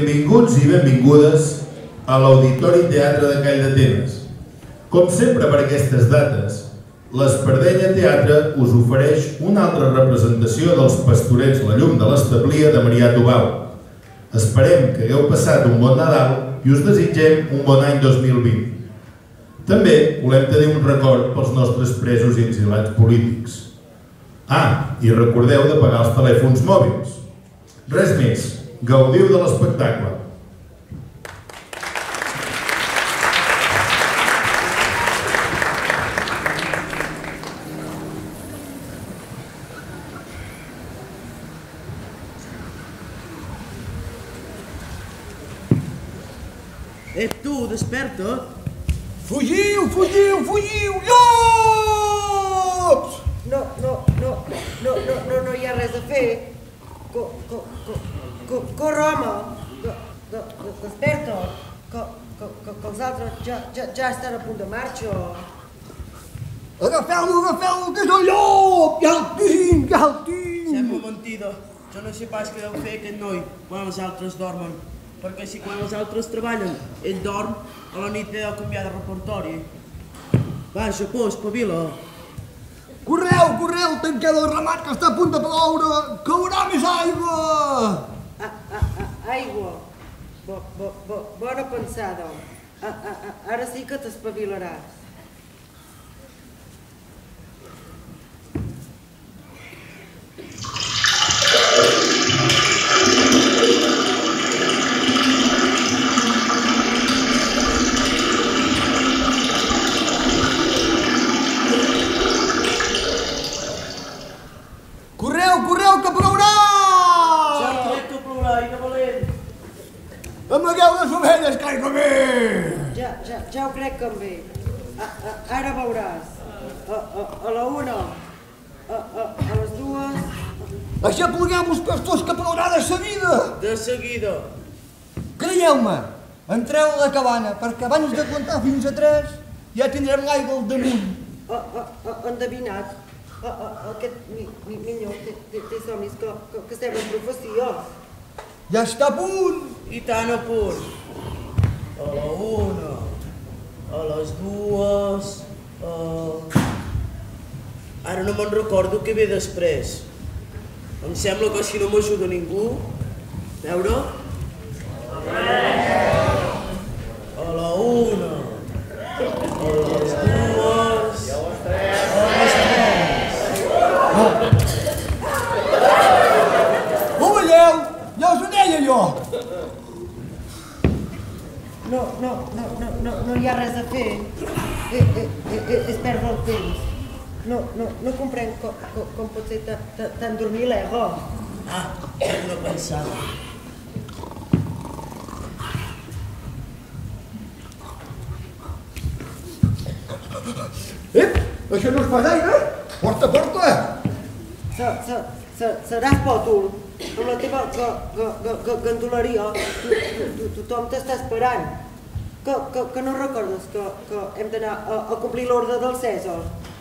Benvinguts i benvingudes a l'Auditori Teatre de Call d'Atenes. Com sempre per aquestes dates, l'Espardenya Teatre us ofereix una altra representació dels Pastorets La llum de l'establia de Marià Tubau. Esperem que hagueu passat un bon Nadal i us desitgem un bon any 2020. També volem tenir un record pels nostres presos i exilats polítics. I recordeu de pagar els telèfons mòbils. Res més, gaudiu de l'espectacle. Tu, desperta't! Fugiu, fugiu, fugiu, llops! No hi ha res a fer. Corre, home! Desperta't! Que els altres ja estan a punt de marxa. Agafeu-lo, que és el llop! Ja el tinc! Sembla mentida. Jo no sé pas què deu fer aquest noi quan els altres dormen. Perquè si quan els altres treballen, ell dorm, a la nit ha de canviar de repertori. Va, Japó, espavila. Correu, tanqueu el ramat que està a punt de ploure! Caurà més aigua! Aigua. Bona pensada. Ara sí que t'espavilaràs. Correu, que plourà! Ja crec que plourà, i que valent. Amagueu les ovelles, que aigua ve! Ja ho crec que em ve. Ara veuràs. A la una, a les dues... Aixaplugueu-vos, pastors, que plourà de seguida! De seguida. Creieu-me, entreu a la cabana, perquè abans de comptar fins a 3 ja tindrem l'aigua al damunt. Endevinat. Aquest minyó té somnis que semblen profecies. Ja està a punt! I tan a punt. A la una, a les dues... Ara no me'n recordo què ve després. Em sembla que si no m'ajuda ningú... Veure? A la una, a les dues... A les tres... Ho veieu? Ja us ho deia jo! No hi ha res a fer. És perdre el temps. No comprenc com pot ser tan dormir l'ego. És una pensada. Això no es fa gaire? Porta! Seràs pòtol. Amb la teva gandoleria tothom t'està esperant. Que no recordes que hem d'anar a complir l'ordre del Cèsar?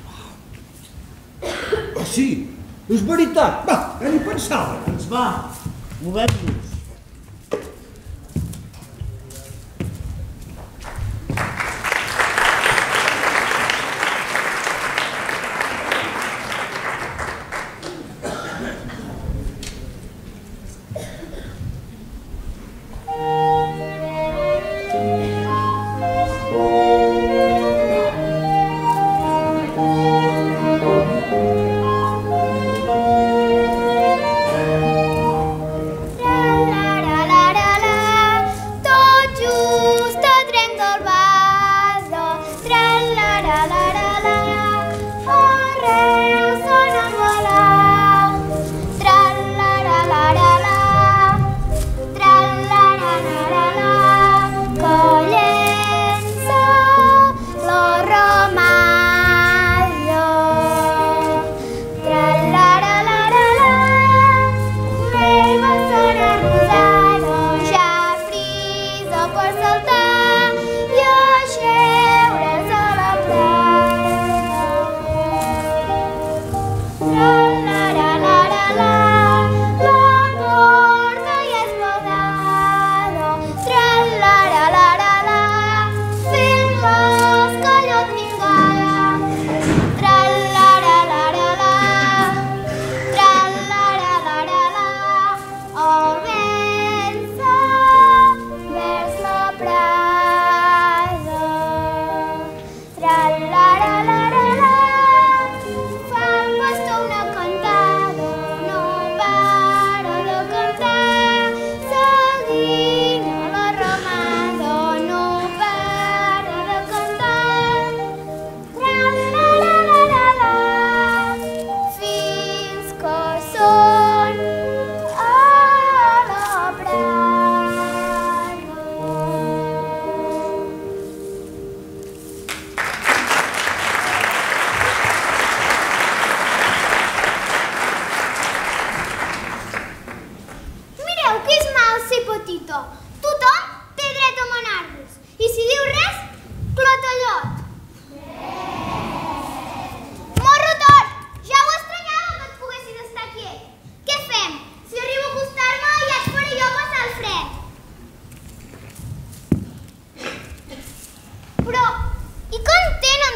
Sí, és veritat. Va, ja n'hi pensava. Doncs va, movem-nos. Yeah.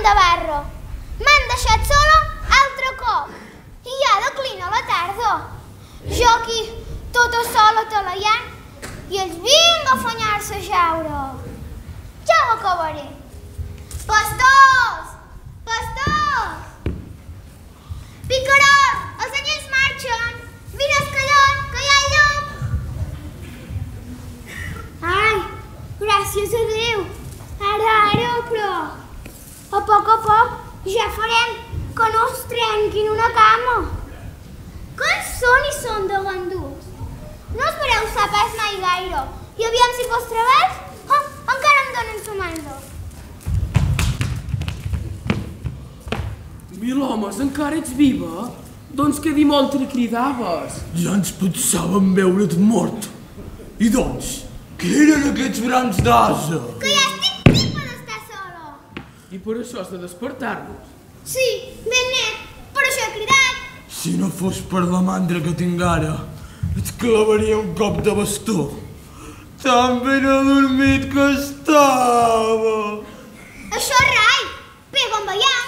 de barro. M'han deixat sola altre cop. I ja declina la tarda. Jo aquí, tota sola talallant, i ells vinc a afanyar-se a jaure. Ja ho acabaré. Pastors! Pastors! Picarol, els anyells marxen. Vine a escallon, que hi ha llop. Ai, gràcies a Déu. Ara, però a poc ja farem que no es trenquin una cama. Que en són de ganduts. No espereu sapes mai gaire. I aviam si pels treballs encara em donen sa manda. Mil homes, encara ets viva? Doncs que dimolta cridaves. Ja ens pensàvem veure't mort. I doncs, què eren aquests grans d'asa? Que ja estic tipa d'estar sola. I per això has de despertar-nos. Sí, ben net, per això he cridat. Si no fos per la mandra que tinc ara, et clavaria un cop de bastó. Tan ben adormit que estava. Això és rai, pega amb allà.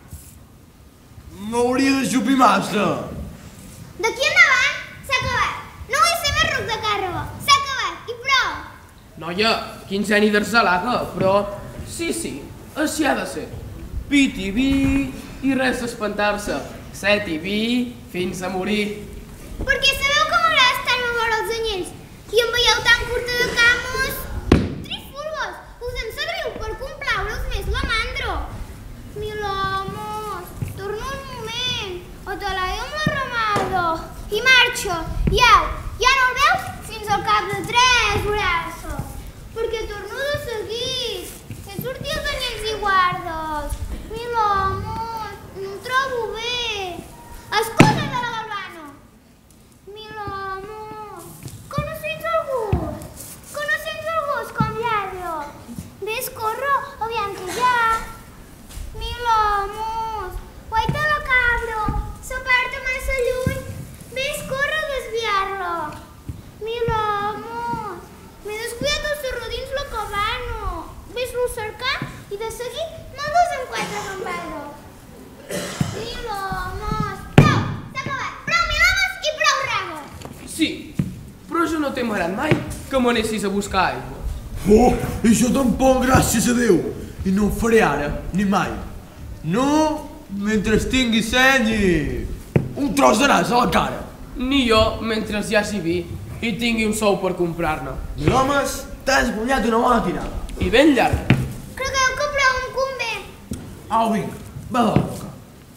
M'hauria de xupir massa. D'aquí endavant s'ha acabat. No vull ser més ruc de càrrega. S'ha acabat, i prou. Noia, quinzena i d'arcelaga, però sí, així ha de ser. Pit i vi i res d'espantar-se. Set i vi fins a morir. Perquè sabeu que m'agrada estar-me a veure els anyells i em veieu tan curta de cames. Trífulgues, us en serviu per complaure-us més la mandra. Mil homes, torna un moment, o te la amb la ramada. I marxa, ja no el veus fins al cap de 3 horasses. Perquè torno de seguit. He sortit els anyells i guardes. Mil homes, no em trobo bé. Excusa de la Galvana. Mil homes, que no sents el gust. Que no sents el gust com lladre. Ves, corre, aviam que ja. Mil homes, guaita la cabra. S'aparta massa lluny. Ves, corre a desviar-la. Mil homes, m'he descuidat el serró dins la cabana. Ves-lo cercar i de seguit me'l dus amb 4 gambades. Mil homes, prou, s'ha acabat. Prou mil homes i prou rabo. Sí, però jo no t'he marat mai que m'anessis a buscar aigua. Oh, i jo tampoc, gràcies a Déu. I no ho faré ara, ni mai. No, mentre tingui seny i un tros de nas a la cara. Ni jo, mentre hi hagi vi i tingui un sou per comprar-ne. Mil homes, t'has guanyat una bona tirada. I ben llarg. Cregueu que prou em convé. Au, vinga, va de la boca.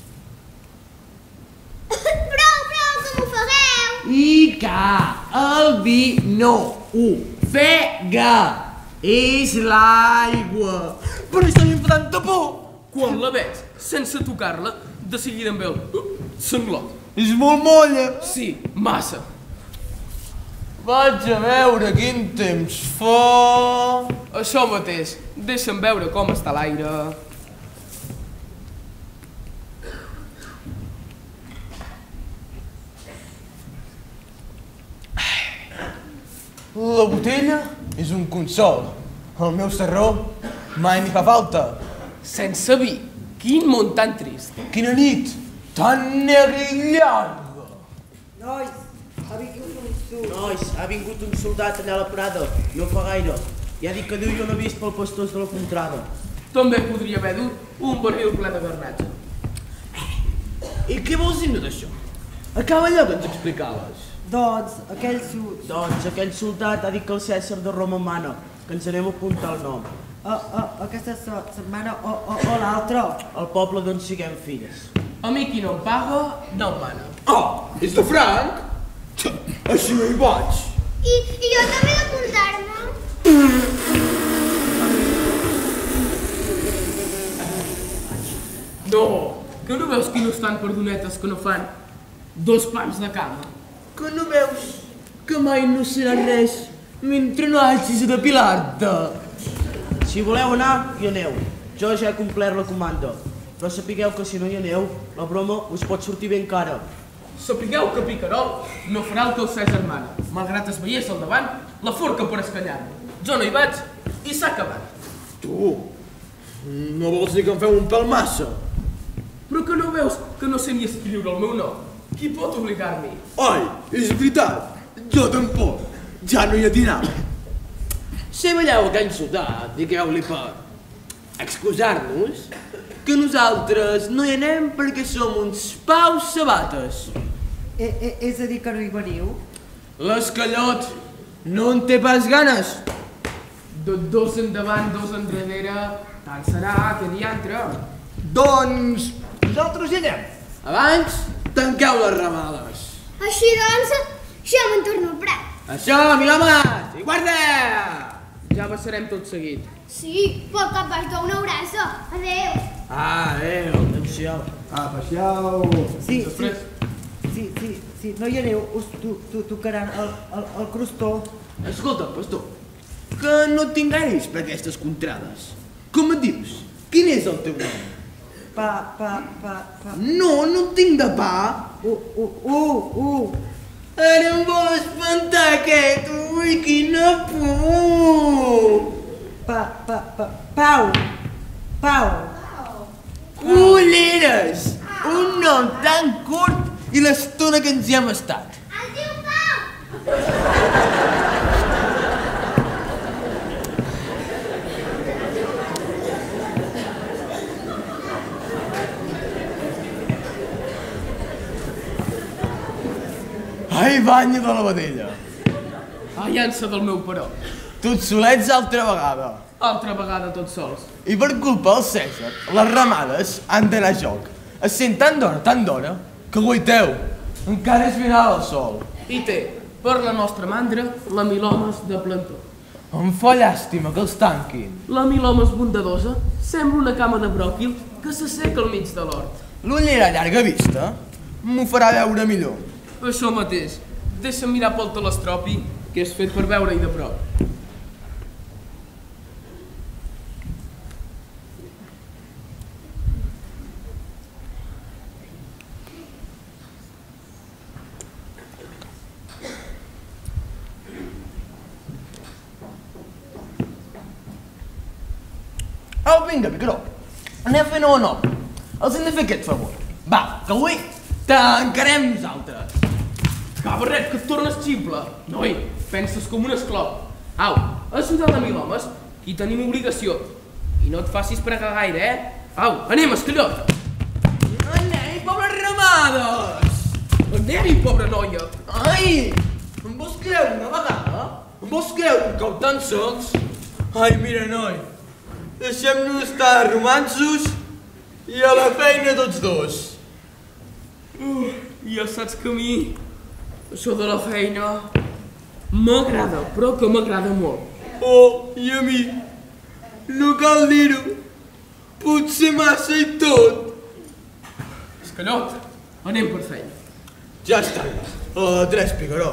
Prou, que m'ofegueu. I que el vi no ofega. És l'aigua. Per això li fa tanta por. Quan la veig, sense tocar-la, de seguida em veu sanglot. És molt molla. Sí, massa. Vaig a veure quin temps fa. Això mateix, deixa'm veure com està l'aire. La botella és un consol. El meu sarró mai m'hi fa falta. Sense vi, quin món tan trist. Quina nit tan negra i llarga. Nois, ha vingut un soldat allà a la Prada, no fa gaire. Ja dic que diu jo no he vist pel pastors de la Contrada. També podria haver dut un barril ple de garnatge. I què vols dir d'això? Acaba allò que ens explicaves. Doncs aquell soldat ha dit que el Cèsar de Roma mana, que ens anem a apuntar el nom. Aquesta setmana o l'altra. Al poble d'on siguem filles. A mi qui no em paga, no em mana. Oh, és de franc? Així no hi vaig. I jo també he d'apuntar-me. No, que no veus que no estan perdonetes que no fan 2 pans de cama? Que no veus que mai no serà res mentre no hagis de depilar-te. Si voleu anar, hi aneu. Jo ja he complert la comanda. Però sapigueu que si no hi aneu, la broma us pot sortir ben cara. Sapigueu que Picarol no farà el que el Cèsar mana. Malgrat es veiés al davant, la forca per escanyar-lo. Jo no hi vaig i s'ha acabat. Tu, No vols dir que em feu un pèl massa? Però que no veus que no sé ni escriure el meu nom? Qui pot obligar-m'hi? Ai, és veritat, jo tampoc, ja no hi atinava. Si veieu aquell soldat, digueu-li per excusar-nos que nosaltres no hi anem perquè som uns paus sabates. És a dir que no hi veniu? L'escallot no en té pas ganes. Dos endavant, dos enrere, tant serà que diantre. Doncs nosaltres hi anem. Abans, tanqueu les ramades. Així doncs, jo me'n torno al prat. Això, mil homes, i guarda! Ja passarem tot seguit. Sí, pel cap baix d'una abraça. Adéu. Adéu, atenció. Passeu. Sí, Després. sí, no hi aneu, us tocaran el crostó. Escolta, pastor, que no et tinc gaires per aquestes contrades. Com et dius? Quin és el teu nom? Pa. No, no en tinc de pa. Ara em vol espantar aquest, ui, quina por! Pau. Culleres! Un nom tan curt i l'estona que ens hi hem estat. Es diu Pau. Ai, banya de la vedella. Ai, llança del meu peró. Tots solets altra vegada. Altra vegada tots sols. I per culpa del Cèsar, les ramades han d'anar a joc. Es sent tan d'hora, que guaiteu. Encara és final el sol. I té, per la nostra mandra, la milhomes de plantó. Em fa llàstima que els tanquin. La milhomes bondadosa sembla una cama de bròquil que s'asseca al mig de l'hort. L'ullera a llarga vista m'ho farà veure millor. Això mateix, deixa'm mirar pel telestropi, que és fet per veure-hi de prop. Au, vinga, Picaró, anem fent o no? Els hem de fer aquest favor. Va, que avui tancarem nosaltres. Cabarret, que et tornes ximple. Noi, penses com un esclau. Au, ajudar a 1000 homes, hi tenim obligació. I no et facis pregar gaire, Au, anem, escallot. Anem, pobres ramades. Anem-hi, pobra noia. Ai, em vols creure una vegada? Em vols creure que cau tan sols? Ai, mira, noi, deixem-nos estar de romanços i a la feina tots dos. Ja saps que a mi, això de la feina, m'agrada, però que m'agrada molt. Oh, i a mi, no cal dir-ho, potser massa i tot. Escallot, anem per feina. Ja està, a la 3, Picaró.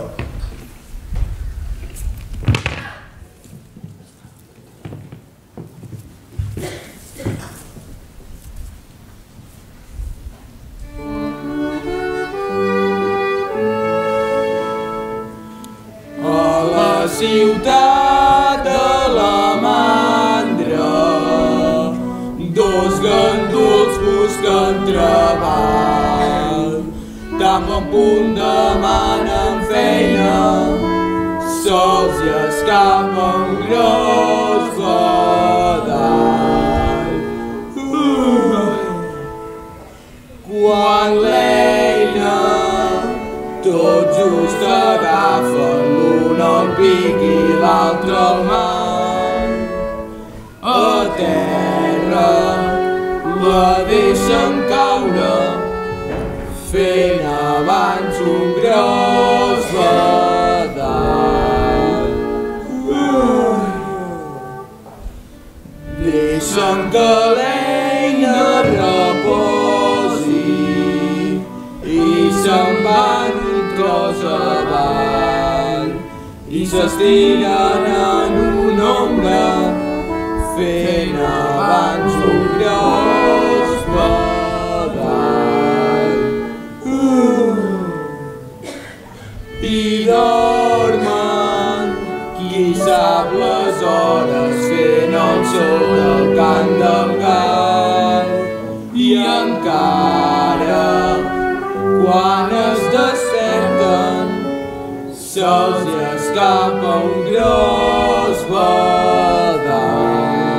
Ciutat de la mandra, dos ganduls busquen treball. Tan bon punt demanen feina, sols hi escapa un gros badall. Quan l'eina tot just agafen, l'un al pic i l'altre al mar. A terra la deixen caure, fent abans un gros badall. Deixen que l'eina reposi i se'n van un tros avall i s'estiren en una ombra fent abans un gros badall. I dormen, qui sap les hores fent el sol del cant del se'ls hi escapa un gros badall.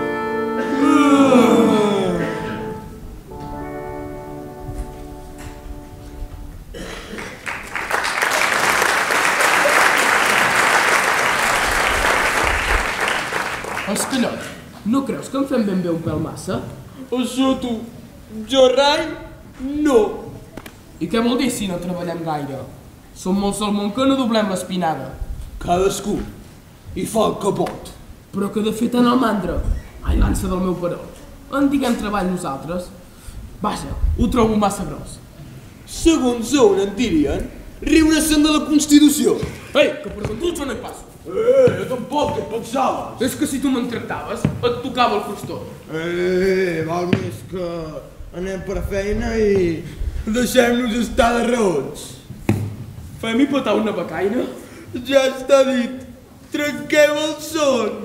Escallot, no creus que en fem ben bé un pèl massa? Això tu, jo rai, no. I què vol dir si no treballem gaire? Som molts al món que no doblem l'espinada. Cadascú hi fa el que pot. Però que de fet en el mandra, ai l'ansa del meu perol, en diguem treball nosaltres. Vaja, ho trobo massa gros. Segons on en dirien, riure-se'n de la Constitució. Ei, que per tu jo no hi passo. Jo tampoc, què et pensaves? És que si tu me'n tractaves, et tocava el crostó. Val més que anem per feina i deixem-nos estar de raons. Fem-hi petar una becaina? Ja està dit, trenquem el son.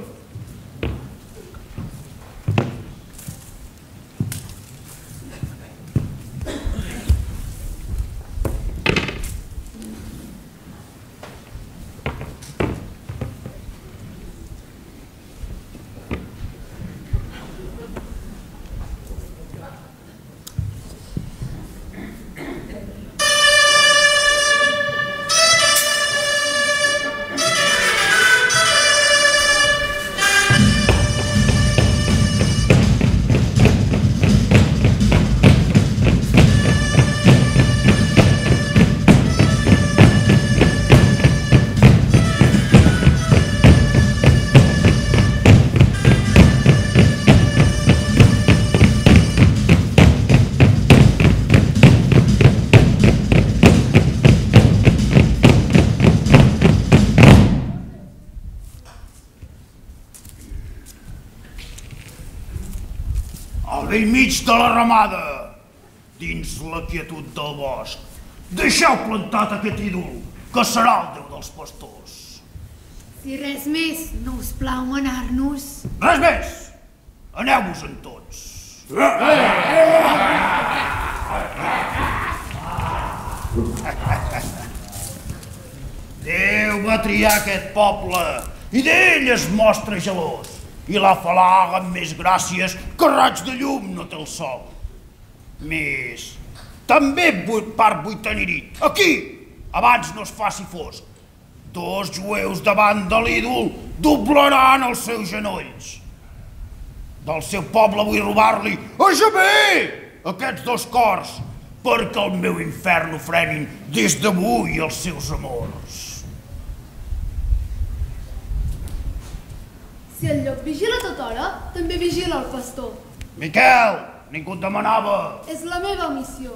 Al vell mig de la ramada, dins la quietud del bosc, deixeu plantat aquest ídol, que serà el déu dels pastors. Si res més, no us plau manar-nos. Res més! Aneu-vos-en tots. Déu va triar aquest poble i d'ell es mostra gelós. I la falaga amb més gràcies que raig de llum no té el sol. Més, també part vuitanerit. Aquí, abans no es faci fosc, 2 jueus davant de l'ídol doblaran els seus genolls. Del seu poble vull robar-li a gemer aquests 2 cors, perquè el meu infern ho frenin des d'avui els seus amors. Si el llop vigila tota hora, també vigila el pastor. Miquel, ningú et demanava. És la meva missió.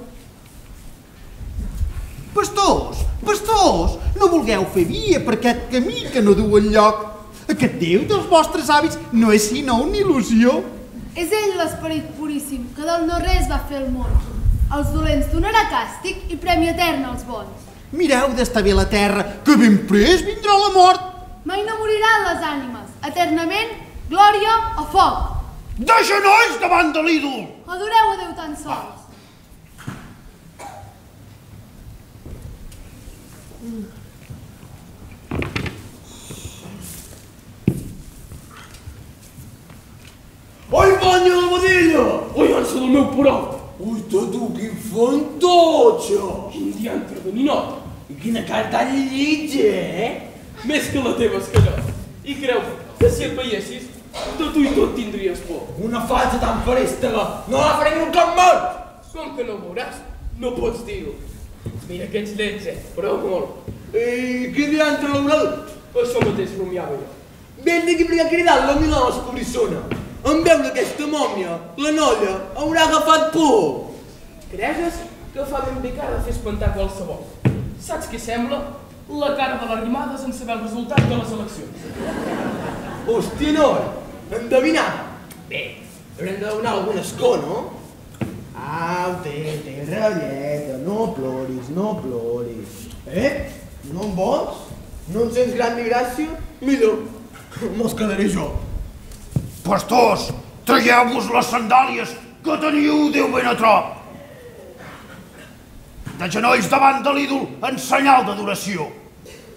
Pastors, pastors, no vulgueu fer via per aquest camí que no du enlloc. Aquest Déu dels vostres hàbits no és sinó una il·lusió. És ell l'esperit puríssim, que del no-res va fer el món. Els dolents donarà càstig i premi etern als bons. Mireu d'estar bé la terra, que ben prest vindrà la mort. Mai no moriran les ànimes. Eternament, glòria o foc. De genolls davant de l'ídol! Adoreu a Déu tan sols. Oi, banya la vedella! Oi, ansa del meu porol! Ui, tu, quin fantotxe! Quin diantre de ninot! I quina cara tan llitja, Més que la teva, Escallot. I creu que si et veiessis, de tu i tot tindries por. Una falsa tan farèstega, no la faré ni un cop mort! Com que no ho veuràs, no pots dir-ho. Mira que ets lleig, però molt. I què diantre l'oral? Això mateix rumiava jo. Ben d'aquí per cridar la Milà escurissona. En veure aquesta mòmia, la noia haurà agafat por. Cregues que fa ben bé cara fer espantar qualsevol. Saps què sembla? La cara de l'arrimada sense saber el resultat de les eleccions. Hòstia, noi, endevinar. Bé, haurem de donar algun escó, no? Au, té, ratlleta, no ploris, no ploris. No en vols? No en sents gran ni gràcia? Millor, mos quedaré jo. Pastors, traieu-vos les sandàlies que teniu Déu ben a trop. De genolls davant de l'ídol en senyal d'adoració.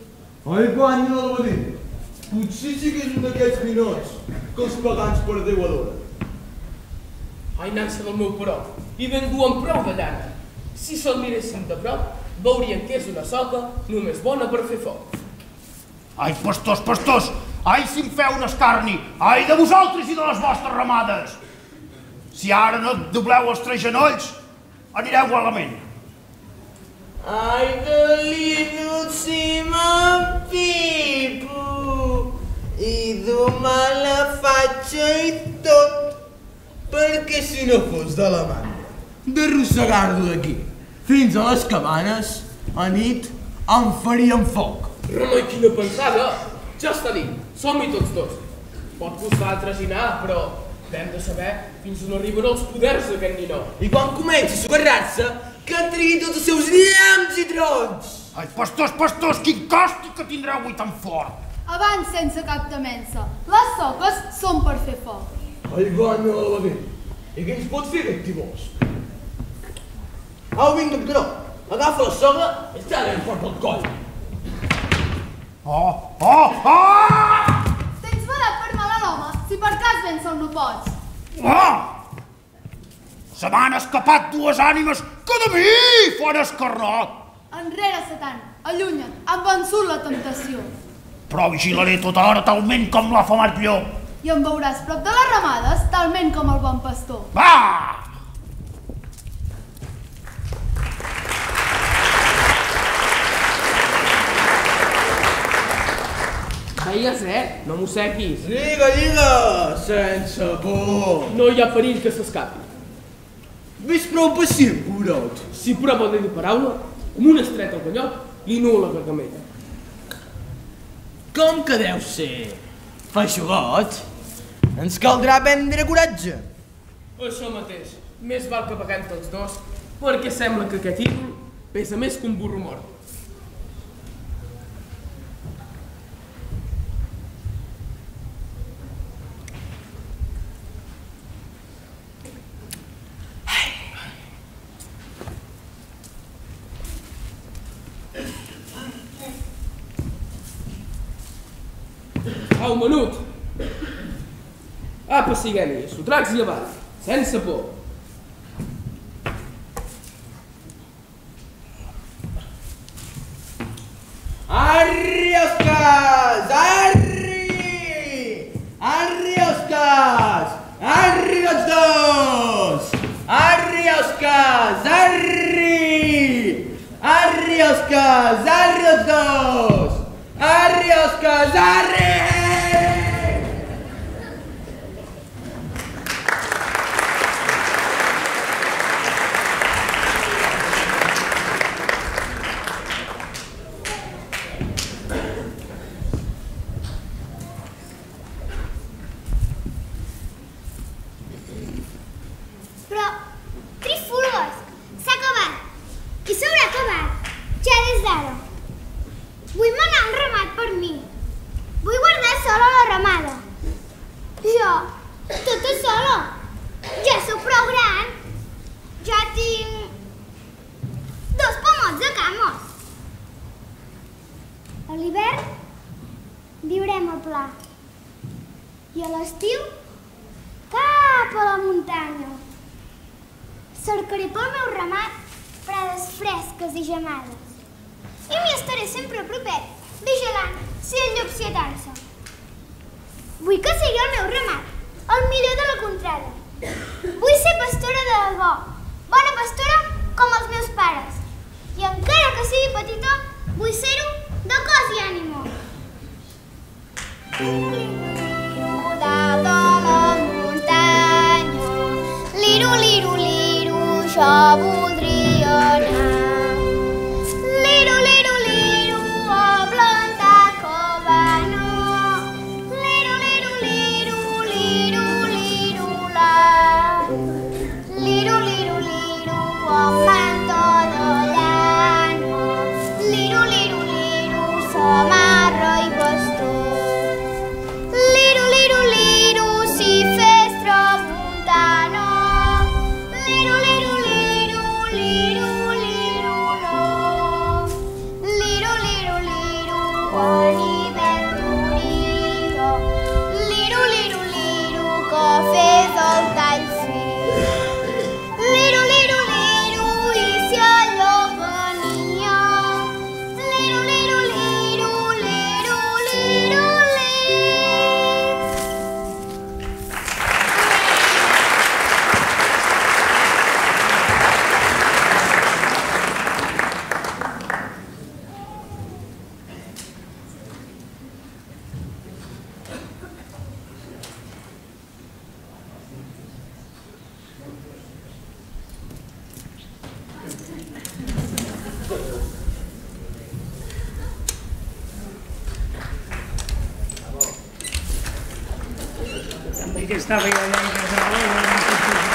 Oi, guanya del badí. Potser sí que és un d'aquests ninots que els pagans per Déu adoren. Ai, nansa del meu perot, i ben duen prou de llana. Si se'l miréssim de prop, veurien que és una soca només bona per fer foc. Ai, pastors, pastors! Ai, si em feu un escarni! Ai, de vosaltres i de les vostres ramades! Si ara no et dobleu els 3 genolls, anireu malament. Ai, que lindo si m'empipo i du mala fatxa i tot, perquè si no fos de la mandra d'arrossegar-lo d'aquí fins a les cabanes, a nit em farien foc. Remei, quina pensada! Ja està dit, som-hi tots dos. Pot costar traginar, però hem de saber fins on arriben els poders d'aquest ninot. I quan comenci a socarrar-se, que trigui tots els seus llamps i trons! Ai, pastors, pastors, quin càstig que tindreu avui tan fort! Abans sense cap temença. Les soques són per fer foc. Ai, guanya del badí. I què ens pot fer aquest tibós? Au, vinga, Pedró, agafa la soga i està-li fort pel coll. Oh, oh, oh! Tens badat per mal a l'home, si per cas vèncer no pots. Oh! Se m'han escapat 2 ànimes que de mi fan escarnot. Enrere, Satan, allunya't, han vençut la temptació. Però vigilaré tota hora talment com l'afamat llop. I em veuràs prop de les ramades, talment com el bon pastor. Va! Veies, no mosseguis. Lliga, lliga, sense por. No hi ha perill que s'escapi. Ves prou pacient, pobrot. Si prova de dir paraula, amb una estreta al canyot, li nua la gargamella. Com que deu ser feixugot, ens caldrà prendre coratge. Això mateix, més val que paguem tots dos, perquè sembla que aquest ídol pesa més que un burro mort. Au, menut! Apa, siguem-hi, sotracs i avall, sense por. Arri els cas! Arri! Arri els cas! Arri els dos! Arri els cas! Arri! Arri els cas! Arri els dos! Arri els cas! Arri! Però, Trifulgos, s'ha acabat. I s'haurà acabat, ja des d'ara. Vull manar un ramat per mi. Vull guardar sola la ramada. Jo, tota sola. Ja sóc prou gran. Ja tinc 2 pomots de camos. A l'hivern viurem a pla. I a l'estiu cap a la muntanya. Cercaré pel meu ramat prades fresques i gemades. I m'hi estaré sempre a propet, vigilant si el llop s'hi atansa. Vull que sigui el meu ramat, el millor de la contrada. Vull ser pastora de debò, bona pastora com els meus pares. I encara que sigui petita, vull ser-ho de cos i ànima. Dalt de la muntanya, liru, liru, liru, jo voldria anar. Liru, liru, liru, a plantar covano. Liru, liru, liru, liru, liru, la. Liru, liru, liru, amb mantó de llana. Liru, liru, liru, samarra i bastó. Liru, liru, liru, si fes tramuntana. Liru, liru, liru, liru, liru. estava jo allà a casa.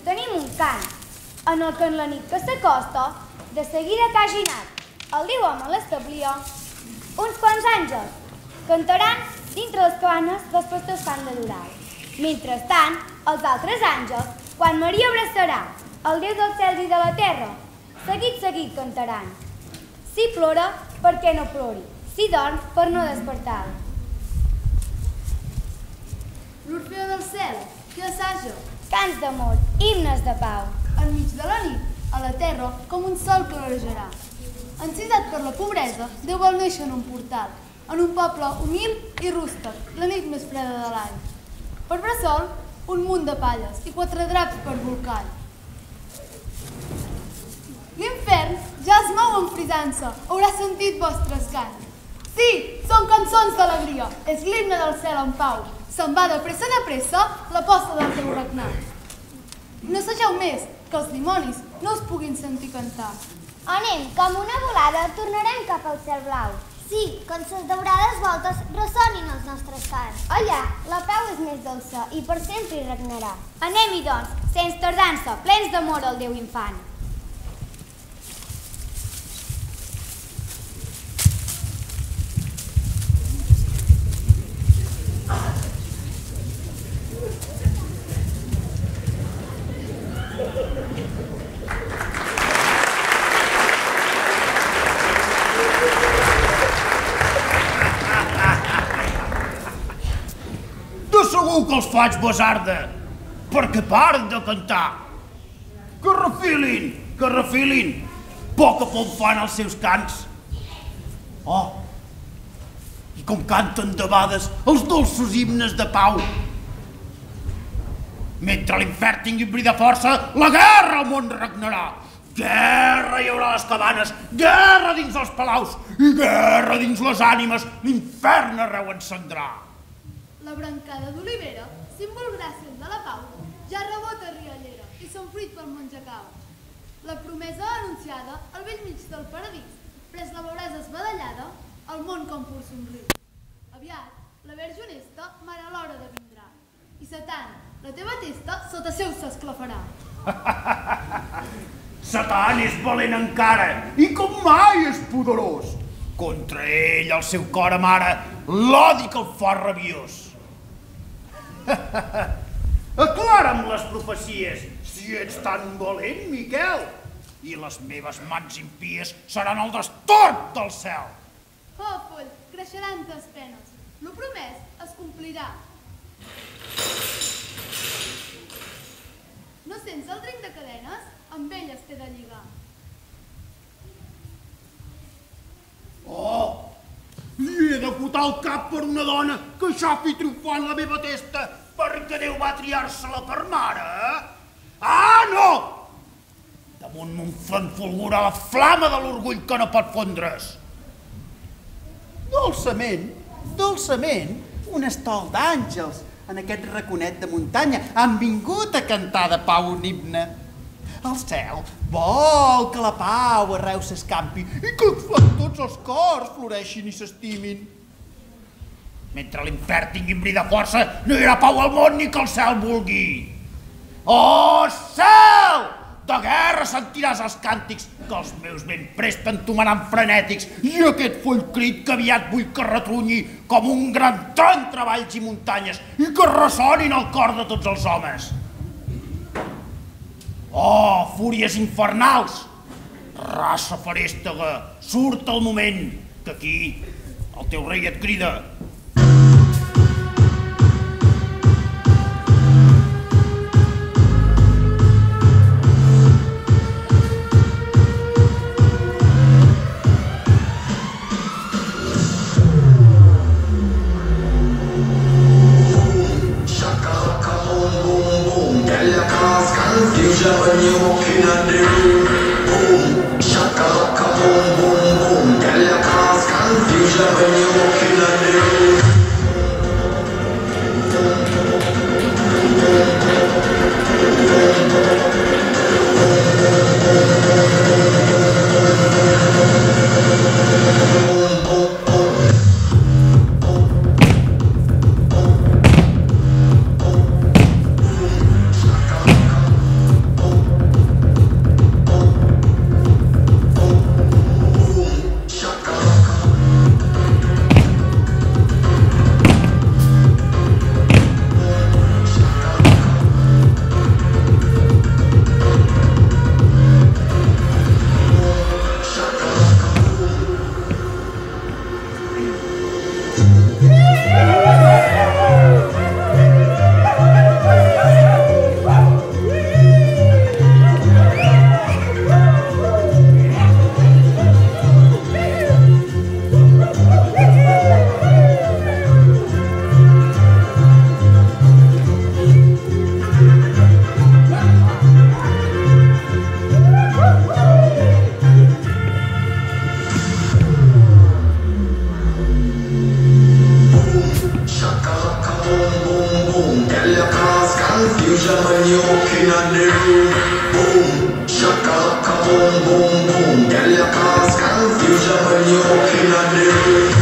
tenim un cant, en el que en la nit que s'acosta, de seguida que hagi anat el diu home a l'establia, uns quants àngels cantaran dintre les cabanes dels pastors fan de Dural. Mentrestant, els altres àngels, quan Maria abraçarà el Déu dels cels i de la terra, seguit cantaran. Si plora, per què no plori? Si dorm, per no despertar-lo. L'Orfeó del cel, que assaja. Cants d'amor, himnes de pau. Enmig de la nit, a la terra, com un sol clarejarà. Encisat per la pobresa, Déu vol néixer en un portal, en un poble humil i rústec, la nit més freda de l'any. Per bressol, un munt de palles i 4 draps per bolcall. L'infern ja es mou en frisança, haurà sentit vostres cants. Sí, són cançons d'alegria, és l'himne del cel en pau. Se'n va de pressa l'aposta del teu regnat. No assageu més, que els dimonis no us puguin sentir cantar. Anem, com una volada, tornarem cap al cel blau. Sí, com ses daurades voltes ressonin els nostres cants. Allà, la pau és més dolça i per sempre hi regnarà. Anem-hi, doncs, sense tardança, plens d'amor al Déu infant. Segur que els faig basarda, perquè paren de cantar. Que refilin, poc a poc fan els seus cants. Oh, i com canten debades els dolços himnes de pau. Mentre l'infern tingui bri de força, la guerra al món regnarà. Guerra hi haurà a les cabanes, guerra dins els palaus i guerra dins les ànimes, l'infern arreu encendrà. La brancada d'olivera, símbol gràcies de la pau, ja rebota riallera i són fruit pel monjacau. La promesa anunciada al vell mig del paradís, pres la veuràs esbadallada, el món com pur somriu. Aviat, la verge honesta mare a l'hora de vindrà, i Satan, la teva testa, sota seu s'esclafarà. Satan és valent encara i com mai és poderós. Contra ell, el seu cor amara, l'odi que el fa rabiós. Aclara'm les profecies, si ets tan valent, Miquel, i les meves mans impies seran el destort del cel. Oh, foll, creixeran tes penes. Lo promès es complirà. No sents el trinc de cadenes? Amb elles t'he de lligar. Oh, li he de fotar el cap per una dona que xafi triomfant la meva testa perquè Déu va triar-se-la per mare? Ah, no! Damunt mon front fulgura la flama de l'orgull que no pot fondre's. Dolçament, un estol d'àngels en aquest raconet de muntanya han vingut a cantar de pau un himne. El cel vol que la pau arreu s'escampi i que tots els cors floreixin i s'estimin. Mentre l'infern tingui bri de força, no hi haurà pau al món ni que el cel vulgui. Oh, cel! De guerra sentiràs els càntics que els meus ben prest t'entomaran frenètics i aquest foll crit que aviat vull que retrunyi com un gran tro entre valls i muntanyes i que ressonin al cor de tots els homes. Oh, fúries infernals! Raça ferèstega, surt el moment que aquí el teu rei et crida. When you're walking on the room, boom, shakalaka, boom, boom, boom. Girl, you cause confusion when you're walking on the room. boom, shakalaka boom boom boom. Girl, you cause confusion when you walk in the room.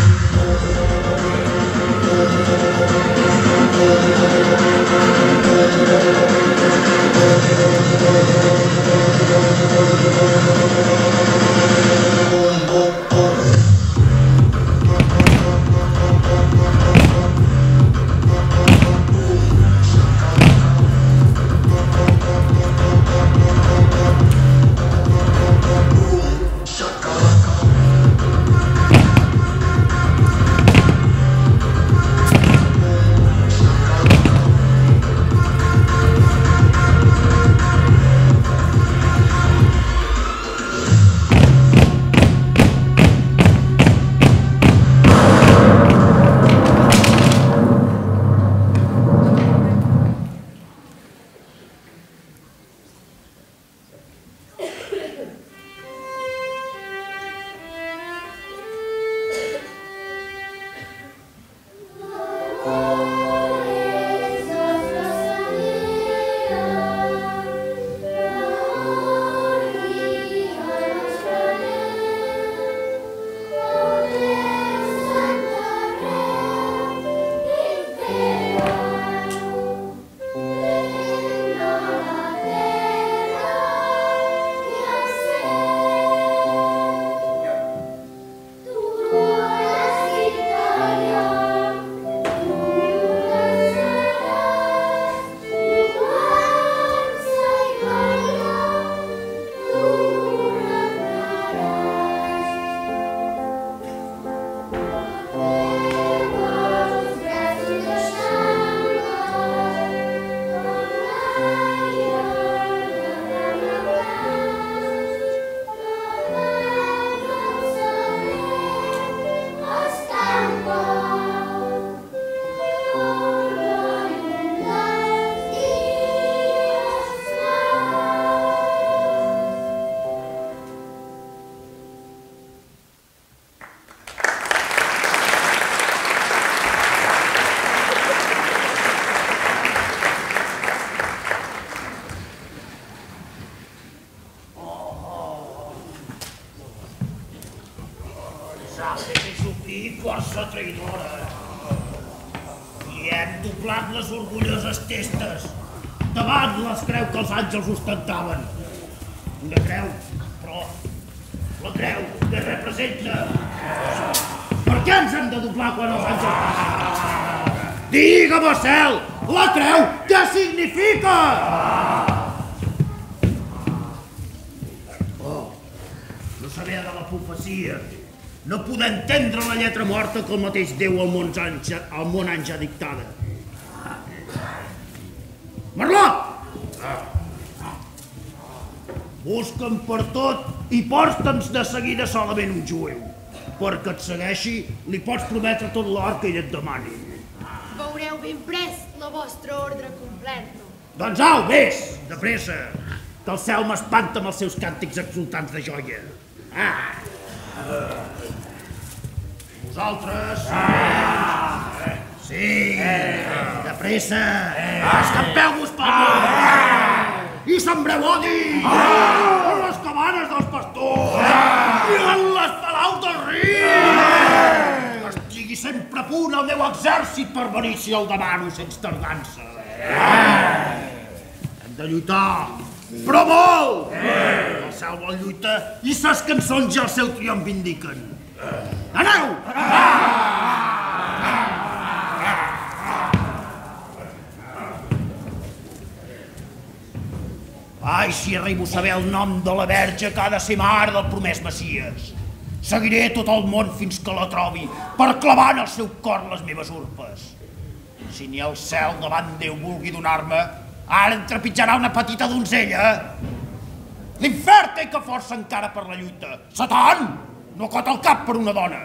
força traïdora. I hem doblat les orgulloses testes davant les creus que els àngels ostentaven. Una creu, però la creu que representa. Per què ens hem de doblar quan els àngels... Digue'm, cel, la creu què significa? Oh, no saber de la profecia. No poder entendre la lletra morta que el mateix Déu al món anys ha dictada. Merló! Busca'm per tot i porta'ns de seguida solament un jueu. Perquè et segueixi, li pots prometre tot l'or que ell et demani. Veureu ben prest la vostra ordre completa. Doncs au, vés, de pressa, que el cel m'espanta amb els seus càntics exultants de joia. Vosaltres... Sí, de pressa, escampeu-vos pel món i sembreu odi a les cabanes dels pastors i en les palaus del riu. Que estigui sempre a punt el meu exèrcit per venir si el demano sense tardança. Hem de lluitar, però molt! El cel vol lluita i ses cançons ja el seu triomf indiquen. Aneu! Ai, si arribo a saber el nom de la verge que ha de ser mare del promès Messies. Seguiré tot el món fins que la trobi, per clavar en el seu cor les meves urpes. Si ni el cel davant Déu vulgui donar-me, ara em trepitjarà una petita donzella. L'infern té que força encara per la lluita. Satan! No cot el cap per una dona.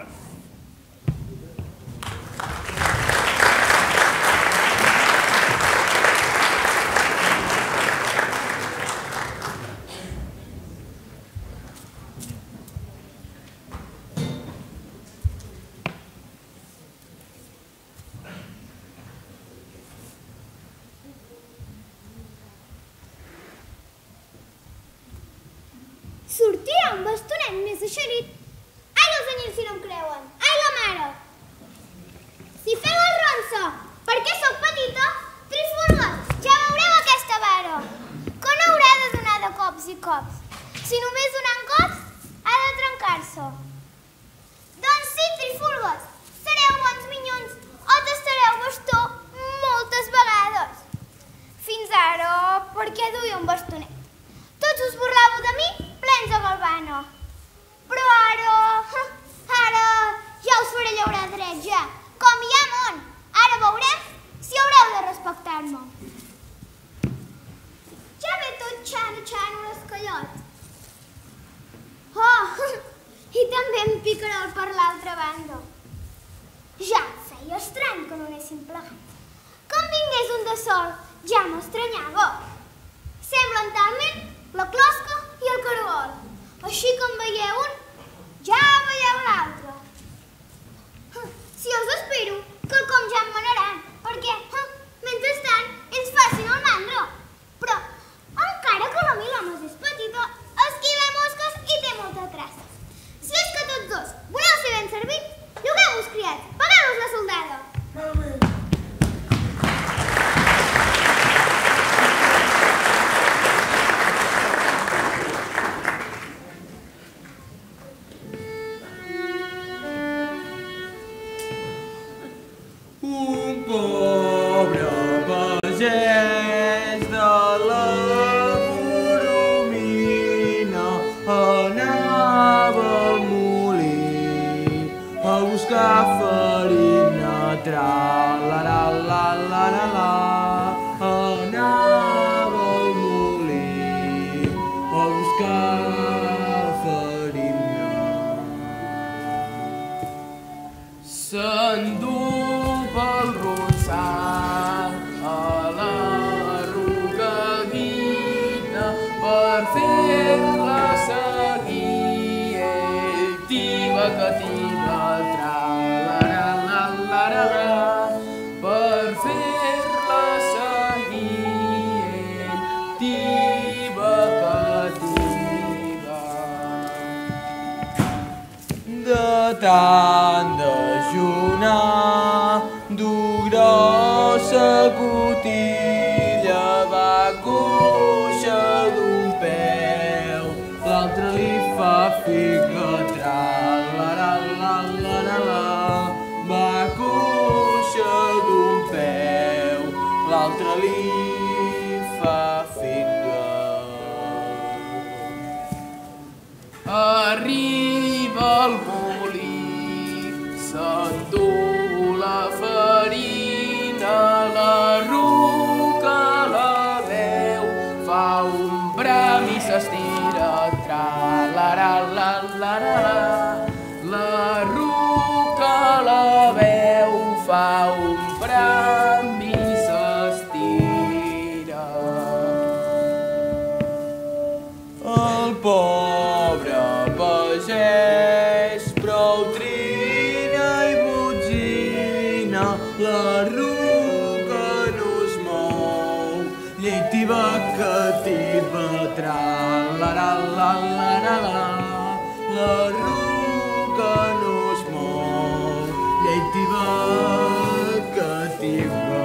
sortirà un bastonet més eixerit. Ai, els anyells si no em creuen! Ai, la mare! Si feu el ronsa perquè sóc petita, trifurgues, ja veureu aquesta vara, que no haurà de donar de cops i cops. Si només donant cops, ha de trencar-se. Doncs sí, trifurgues, sereu bons minyons o tastareu bastó moltes vegades. Fins ara, per què duia un bastonet? Tots us burlàveu de mi plens de galvana. Però ara ja us faré llaurar dret, ja. Com hi ha món. Ara veurem si haureu de respectar-me. Ja ve tot xano l'escallot. Oh, i també em picarol per l'altra banda. Ja em feia estrany que no anéssim plegats. Que em vingués un de sol ja m'estranyava. Semblen talment la closca i el caragol. Així que en veieu un, ja veieu l'altre. Si us espero, quelcom ja em manaran, perquè, mentrestant, ells facin el mandro. Però, encara que la Milomes és petita, esquiva mosques i té molta traça. Si és que tots dos voleu ser ben servits, llogueu-vos criats, pagueu-vos la soldada. Un pobre pagès de la Coromina anava al molí a buscar farina, tra-la-la-la-la-la-la. Anava al molí a buscar farina. S'endú pel ronsal a la Rocaguina per fer-la seguir. Ell tiba que tiba, tra-la-la-la-la-la, per fer-la seguir. Ell tiba que tiba. De tant dejunar, dur grossa cotilla, va coixa d'un peu, l'altre li fa figa, tra-la-la-la-la-la. Va coixa d'un peu, l'altre li fa figa. Arriba el molí, s'endú la farina, la ruca la veu, fa un bram i s'estira, tra-la-la-la-la-la. La ruca la veu, fa un bram i s'estira. El pobre pagès prou trina i botzina, la ruca no es mou, llei tiba que tiba, tra-la-la-la-la-la. La ruca no es mou, llei tiba que tiba.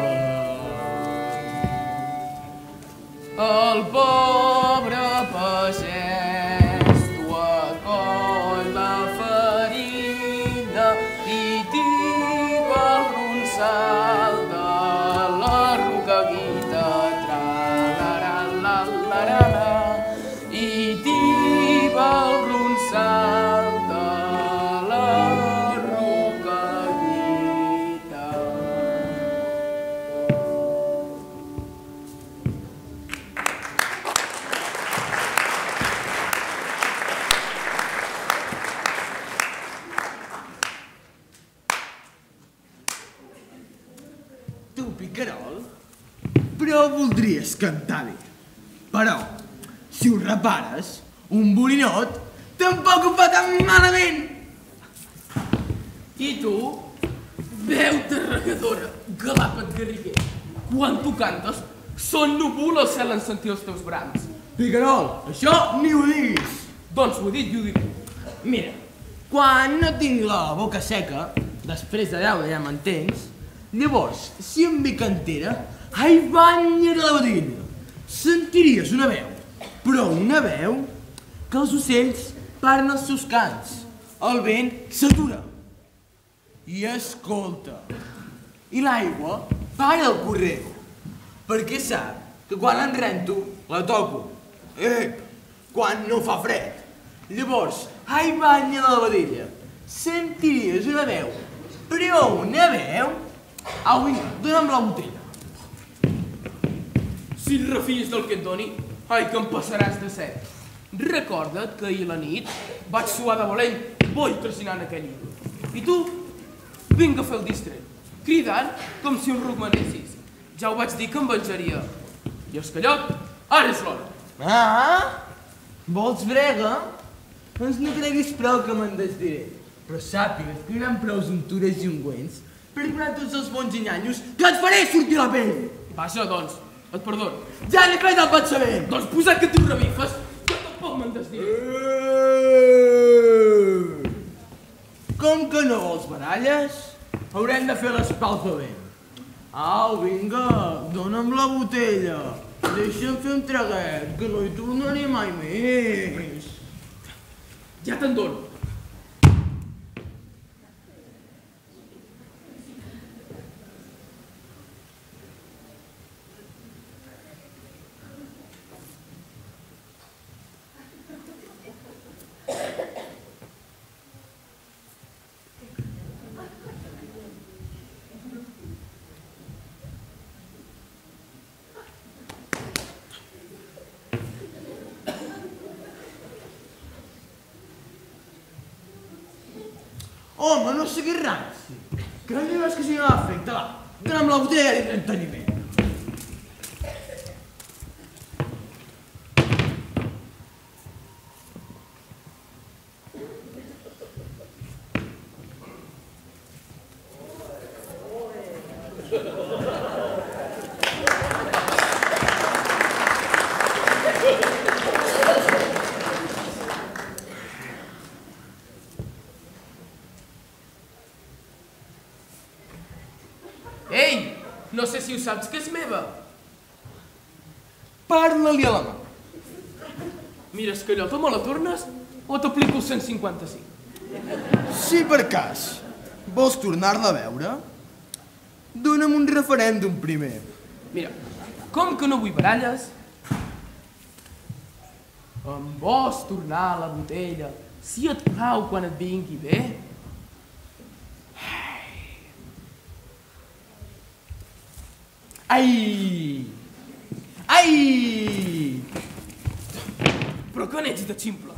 El pobre pagès du a coll la farina i tiba el ronsal de la Rocaguina, tra-la-la-la-la-la, i tiba el ronsal de la Rocaguina. Tu, picarol, però voldries cantar bé. Però, si ho repares, un borinot tampoc ho fa tan malament. I tu, veu terregadora, galàpat garriguer, quan tu cantes, són núvol al cel en sentir els teus brams. Picarol, això ni ho diguis. Doncs ho he dit i ho diré. Mira, quan no tinc la boca seca, després de veure ja m'entens, llavors, si em ve cantera, ai banya de la vedella, sentiries una veu, però una veu que els ocells paren els seus cants, el vent s'atura i escolta, i l'aigua para el corrent, perquè sap que quan l'enrento la toco, quan no fa fred. Llavors, ai banya de la vedella, sentiries una veu, però una veu... Au, vinga, dona'm la botella. Si et refies del que et doni, ai, que em passaràs de set. Recorda't que ahir a la nit vaig suar de valent, boi tracinant aquell llibre. I tu, vinga a fer el distret, cridant com si em romanessis. Ja ho vaig dir que em venjaria. I escallot, ara és l'hora. Ah, vols brega? Doncs no creguis prou que me'n desdiré. Però sàpigues que hi haurà prou untures i ungüents per donar tots els bons inyanyos que et faré sortir la pell. Vaja, doncs, et perdono. Ja n'he fet el pensament. Doncs posat que t'ho revifes, jo tampoc me'n desdiré. Com que no vols baralles? Haurem de fer les pals de vent. Au, vinga, dona'm la botella. Deixa'm fer un traguet, que no hi tornaré mai més. Ja te'n dono. Home, no siguis ranci. Que no hi veus que si no l'afecta, va. Dona'm la botella d'enteniment. Ei, no sé si ho saps que és meva. Parla-li a la mà. Mira, escallota, me la tornes o t'aplico el 155? Si per cas vols tornar-la a veure, dona'm un referèndum primer. Mira, com que no vull baralles, em vols tornar la botella, si et plau quan et vingui bé? Ai! Ai! Però que n'ets de ximple?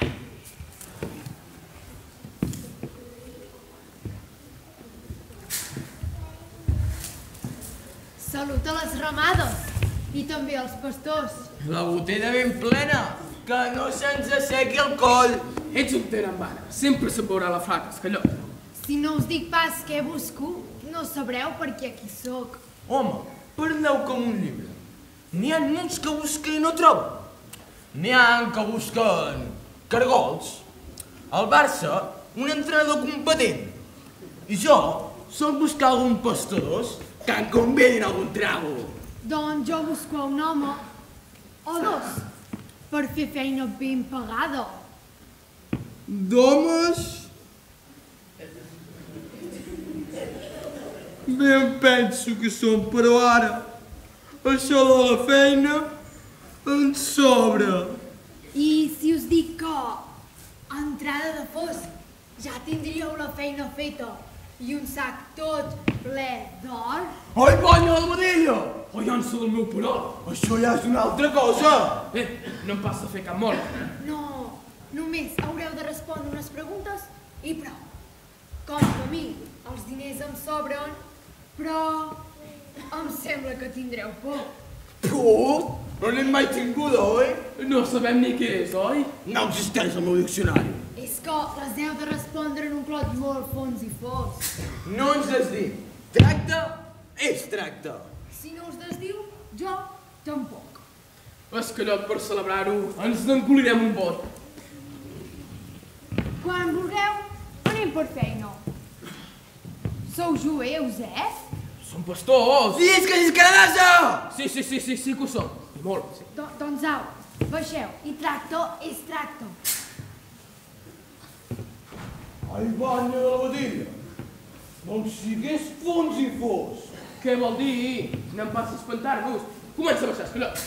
Salut a les ramades i també als pastors. La botella ben plena, que no se'ns assequi el coll. Ets un terambana, sempre se'n veurà la flaca, escallota. Si no us dic pas què busco, no sabreu per què aquí sóc. Home, parleu com un llibre. N'hi ha uns que busquen i no troben. N'hi ha que busquen cargols. Al Barça, un entrenador competent. I jo sol buscar algun pastadors que em convidin a algun trago. Doncs jo busco un home o dos per fer feina ben pagada. D'homes? Bé em penso que són, però ara això de la feina ens sobra. I si us dic que a entrada de fosc ja tindríeu la feina feta i un sac tot ple d'or? Ai, banya la vedella! O llança del meu perol. Això ja és una altra cosa. No em passa a fer cap mort. No, només haureu de respondre unes preguntes i prou. Com que a mi els diners em sobren, però em sembla que tindreu por. Por? No n'hem mai tingut, oi? No sabem ni què és, oi? No existeix al meu diccionari. És que les heu de respondre en un clot molt fons i fos. No ens desdiu. Tracte és tracte. Si no us desdiu, jo tampoc. Escallot, per celebrar-ho, ens n'encolirem un bot. quan vulgueu, anem per feina. Sou jueus, Som pastors! Sí, és que és canadassa! Sí que ho som. I molt, sí. Doncs au, baixeu. I tracto és tracto. Ai, banya de la Badilla. Doncs sigués fons i fos. Què vol dir? No em passi a espantar-vos. Comença a baixar, escalot.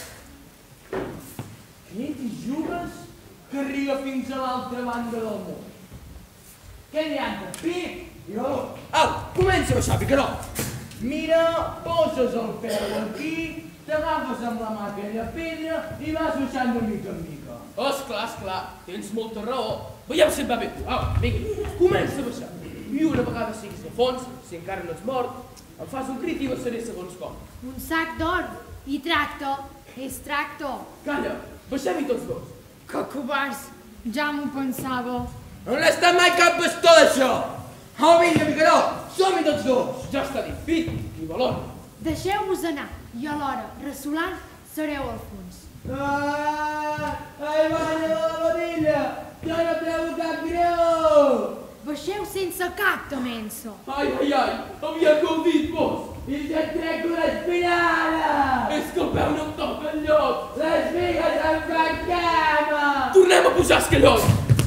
Què t'hi jugues que arriba fins a l'altra banda del món? Què n'hi ha de pic i valor? Au, comença a baixar, picarol. Mira, poses el peu aquí, t'agafes amb la mà aquella pedra i vas baixant de mica en mica. Esclar, tens molta raó. Veiem si et va bé. Au, vinga, comença a baixar. I una vegada siguis a fons, si encara no ets mort, em fas un crit i baixaré segons com. Un sac d'or. I tracto és tracto. Calla, baixem-hi tots dos. Que covards, ja m'ho pensava. On ha estat mai cap bastó d'això? Au, vinga, picarol, som-hi tots dos. Ja està dit, pit i valor. Deixeu-vos anar i alhora, ressolant, sereu al fons. Ai, banya de la Badilla, jo no trobo cap greu. Baixeu sense cap temença. Ai, havia gaudit vos. I ja et trec les pirades. És que el peu no em toca enlloc. Les bigues em fan cama. Tornem a pujar, escallot.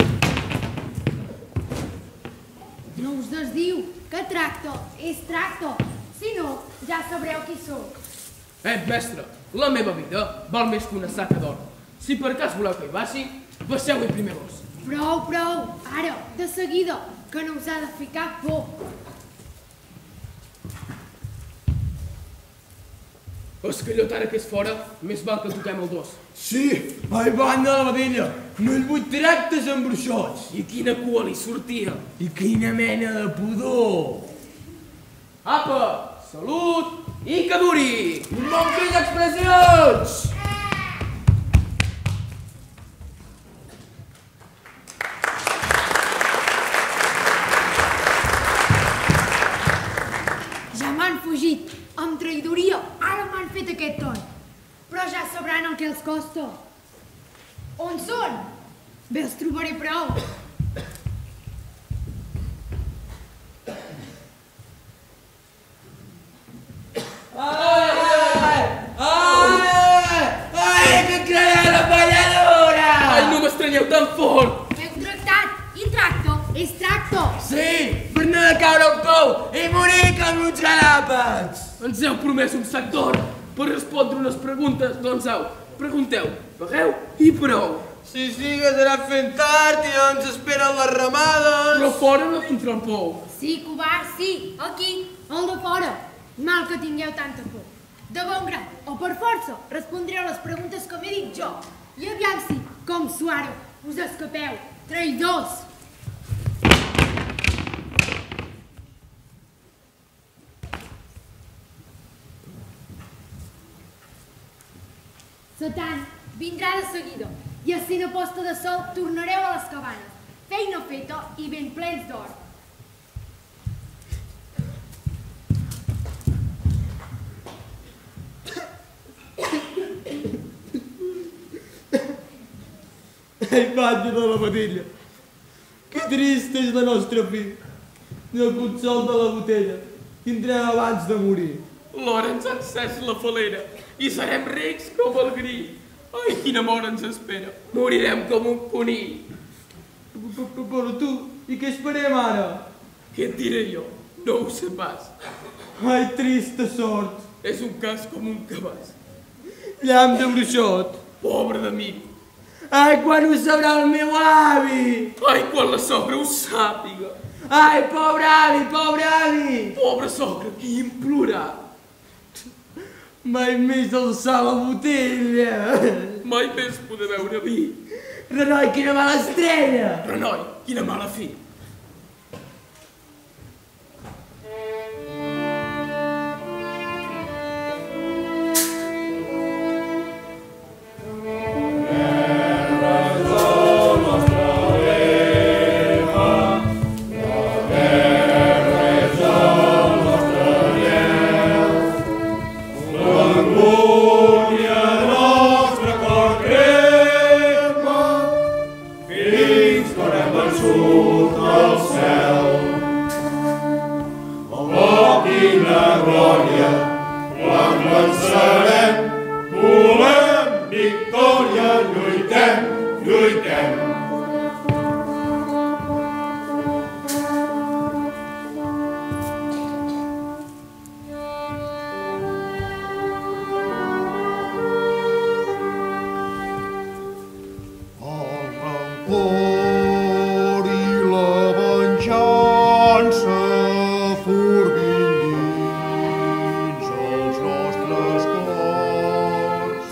No us desdiu que tracto és tracto. Si no, ja sabreu qui sóc. Mestre, la meva vida val més que una saca d'or. Si per cas voleu que hi baixi, baixeu-hi primer vos. Prou. Ara, de seguida, que no us ha de fer cap por. Escallot, ara que és fora, més val que toquem el dos. Sí, ai, banya de la Badilla, 1008 tractes embruixots. I quina cua li sortia. I quina mena de pudor. Apa, salut i que duri. Un bon fill d'expressions. Ja m'han fugit, amb traïdoria, ara m'han fet aquest ton. Però ja sabran el que els costa. On són? Bé, els trobaré prou. Ai, que creia la balladora! Ai, no m'estranyeu tan fort. Heu tractat i tracto és tracto. Sí, per no de caure al pou i morir com uns galàpets. Ens heu promès un sac d'or per respondre unes preguntes, doncs au, pregunteu, pagueu i prou. Si que serà fent tard i no ens esperen les ramades. Però fora no dintre el pou. Sí, covard, sí, aquí, al de fora. Mal que tingueu tanta por. De bon grat o per força respondreu les preguntes que m'he dit jo. I aviam si, com suara, us escapeu, traïdors. Satan vindrà de seguida i a sent a posta de sol tornareu a les cabanes. Feina feta i ben plens d'or. Ai, banya de la Badilla, que trista és la nostra fi. Ni el consol de la botella tindrem abans de morir. L'hora ens ha encès la falera i serem rics com el gri. Ai, quina mort ens espera. Morirem com un conill. Però tu, i què esperem ara? Què et diré jo? No ho sé pas. Ai, trista sort. És un cas com un cabàs. Llamp de bruixot. Pobre de mi. Ai, quan ho sabrà el meu avi. Ai, quan la sogra ho sàpiga. Ai, pobre avi, pobre avi. Pobre sogra, qui implora. Mai més alçar la botella. Mai més poder beure vi. Renoi, quina mala estrella. Renoi, quina mala fi. Fins tornem vençuts. lluitem. Por i la venjança forbin dins els nostres cors,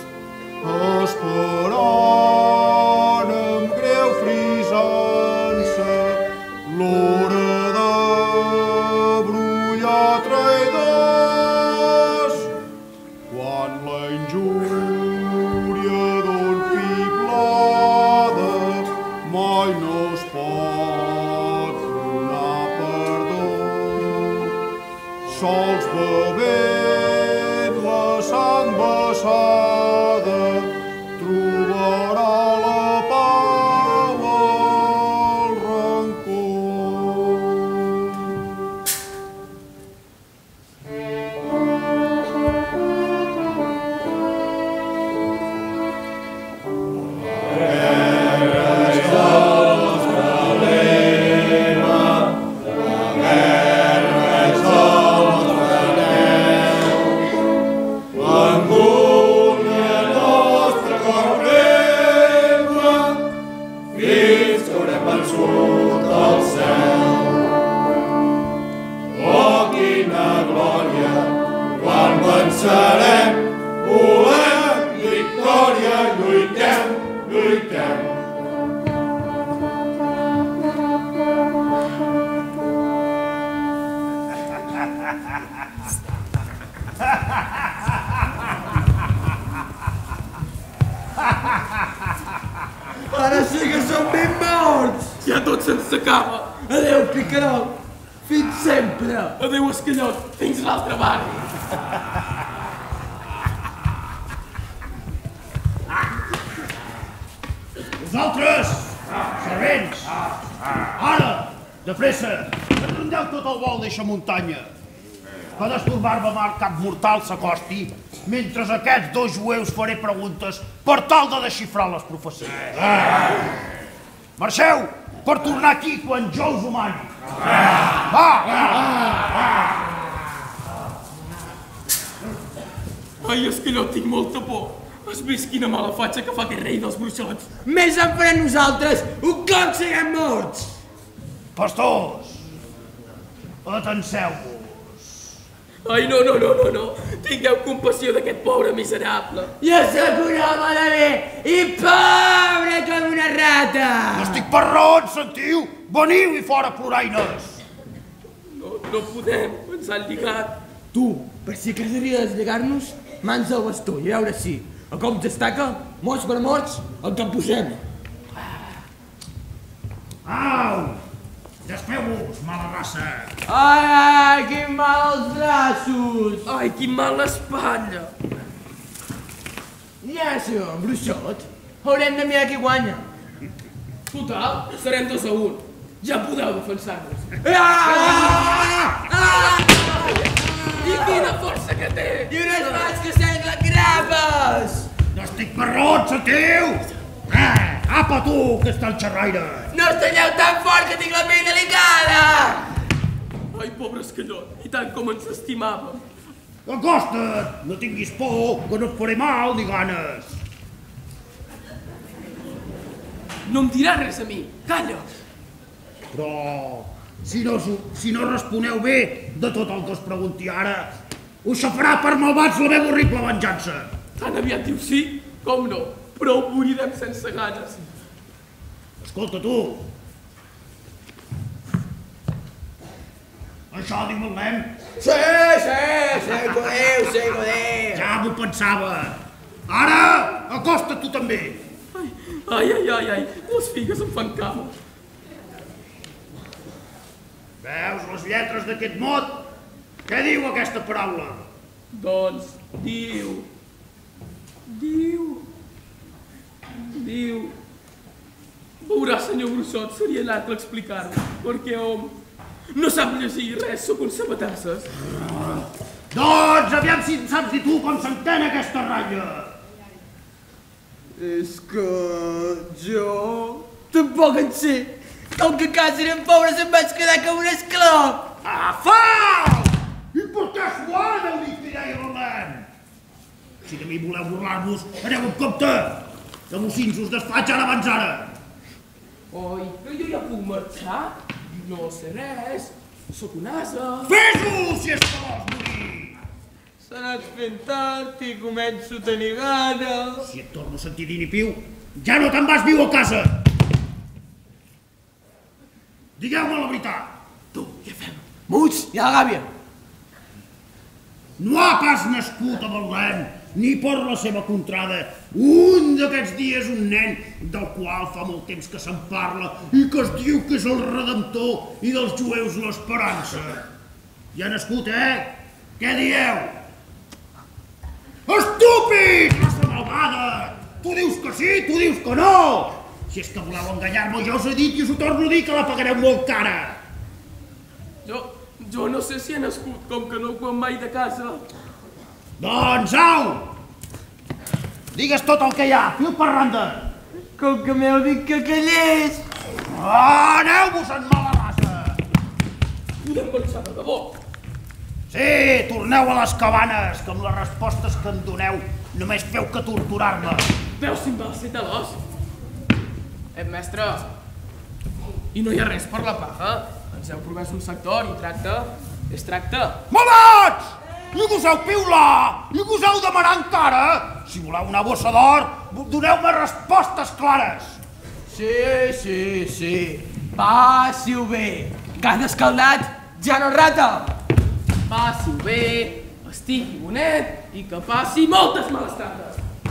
esperant amb greu frisança l'hora de brollar traïdors, quan la injúria d'un fiblada mai no es pot donar perdó. Sols bevent la sang vessada trobarà la pau al rancor. Vencerem, volem victòria, lluitem, lluitem. Ara sí que som ben morts! Ja tot se'ns s'acaba. Adéu, picarol! Fins sempre! Adéu, escallot. Fins l'altre barri. Vosaltres, servents, ara, de pressa, enrondeu tot el vol d'eixa muntanya. Que d'estorbar-me mar cap mortal s'acosti, mentre a aquests dos jueus faré preguntes per tal de desxifrar les profecies. Marxeu per tornar aquí quan jo us ho mani. Va! Ai, escallot, tinc molta por. Has vist quina mala fatxa que fa aquest rei dels bruixots? Més en farem nosaltres, un cop siguem morts! Pastors, atanseu-vos. Ai, no. Tingueu compassió d'aquest pobre miserable. Jo sóc un home de bé i pobre com una rata! No estic per raons, sentiu? Veniu i fora, ploraines! No podem, ens han lligat. Tu, per si casaria de deslligar-nos, mans al bastó i a veure si, a com destaca, morts per morts, el que en posem. Au! Despeu-vos, mala raça! Ai, quin mal als braços! Ai, quin mal l'espatlla! Ja som, bruixot. Haurem de mirar qui guanya. Total, serem 2-1. Ja podeu defensar-nos. I quina força que té! I unes mans que semblen grapes! No estic per raons, sentiu? Apa tu, que està el xerraire! No estalleu tan fort que tinc la pell delicada! Ai, pobre escallot, i tant com ens estimàvem. Acosta't, no tinguis por, que no et faré mal ni ganes. No em diràs res a mi, calla! Però, si no responeu bé de tot el que us pregunti ara, us xafarà per malvats la meva horrible venjança. Tan aviat dius sí? Com no? Però ho morirem sense ganes. Escolta, tu. Això diu el nen? Sí, que ho diu. Ja m'ho pensava. Ara, acosta't tu també. Ai, les figues em fan cama. Veus les lletres d'aquest mot? Què diu aquesta paraula? Doncs, diu... Veurà, senyor Bruixot, seria llarg explicar-ho, perquè hom no sap llegir res, sóc un sabatasses. Doncs, aviam si saps dir tu com s'entén aquesta ratlla. És que jo tampoc en sé. Com que a casa eren pobres em vaig quedar com un esclau. Afal! I per què suar el dictirà i rolant? Si de mi voleu burlar-vos, aneu amb compte! Que mocins us desfaig ara abans ara! Oi, que jo ja puc marxar? No sé res. Sóc un ase. Fes-ho, si és que vols morir! S'ha anat fent tard i començo a tenir gana. Si et torno a sentir dir ni piu, ja no te'n vas viu a casa! Digueu-me la veritat! Tu, què fem? Muts i a la gàbia! No ha pas nascut a Betlem, ni per la seva contrada, un d'aquests dies un nen del qual fa molt temps que se'n parla i que es diu que és el Redemptor i dels jueus l'esperança. Ja ha nascut, Què dieu? Estúpid, raça malvada! Tu dius que sí, tu dius que no! Si és que voleu enganyar-me, jo us he dit i us ho torno a dir que la pagareu molt cara. Jo no sé si he nascut, com que no ho quan mai de casa. Doncs au! Digues tot el que hi ha, fil per randa. Com que m'heu dit que callés. Aneu-vos-en mala raça! Podem marxar de debò. Sí, torneu a les cabanes, que amb les respostes que em doneu només feu que torturar-me. Veus si em va ser talós. Mestre, i no hi ha res per la paga? Ens heu promès un sector i tracte és tracte. Malats! I goseu piular! I goseu demanar encara! Si voleu una bossa d'or, doneu-me respostes clares! Sí. Passi-ho bé. Gas escaldat ja no rata. Passi-ho bé, estigui bonet i que passi moltes males trates.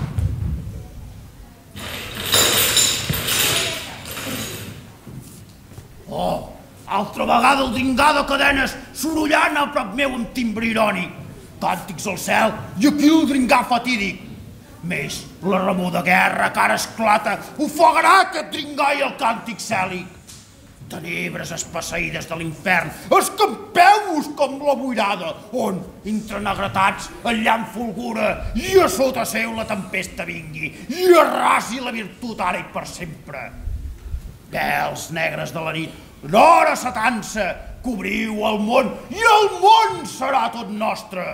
Oh, altra vegada el dringà de cadenes sorollant a prop meu amb timbre irònic. Càntics al cel i aquí el dringà fatídic. Més la remor de guerra que ara esclata ofegarà aquest dringà i el càntic cèlic. Tenebres espasseïdes de l'infern, escampeu-vos com la boirada, on, entrenegretats, el llamp fulgura i a sota seu la tempesta vingui i arrasi la virtut ara i per sempre. Vels negres de la nit, l'hora s'atansa, cobriu el món i el món serà tot nostre.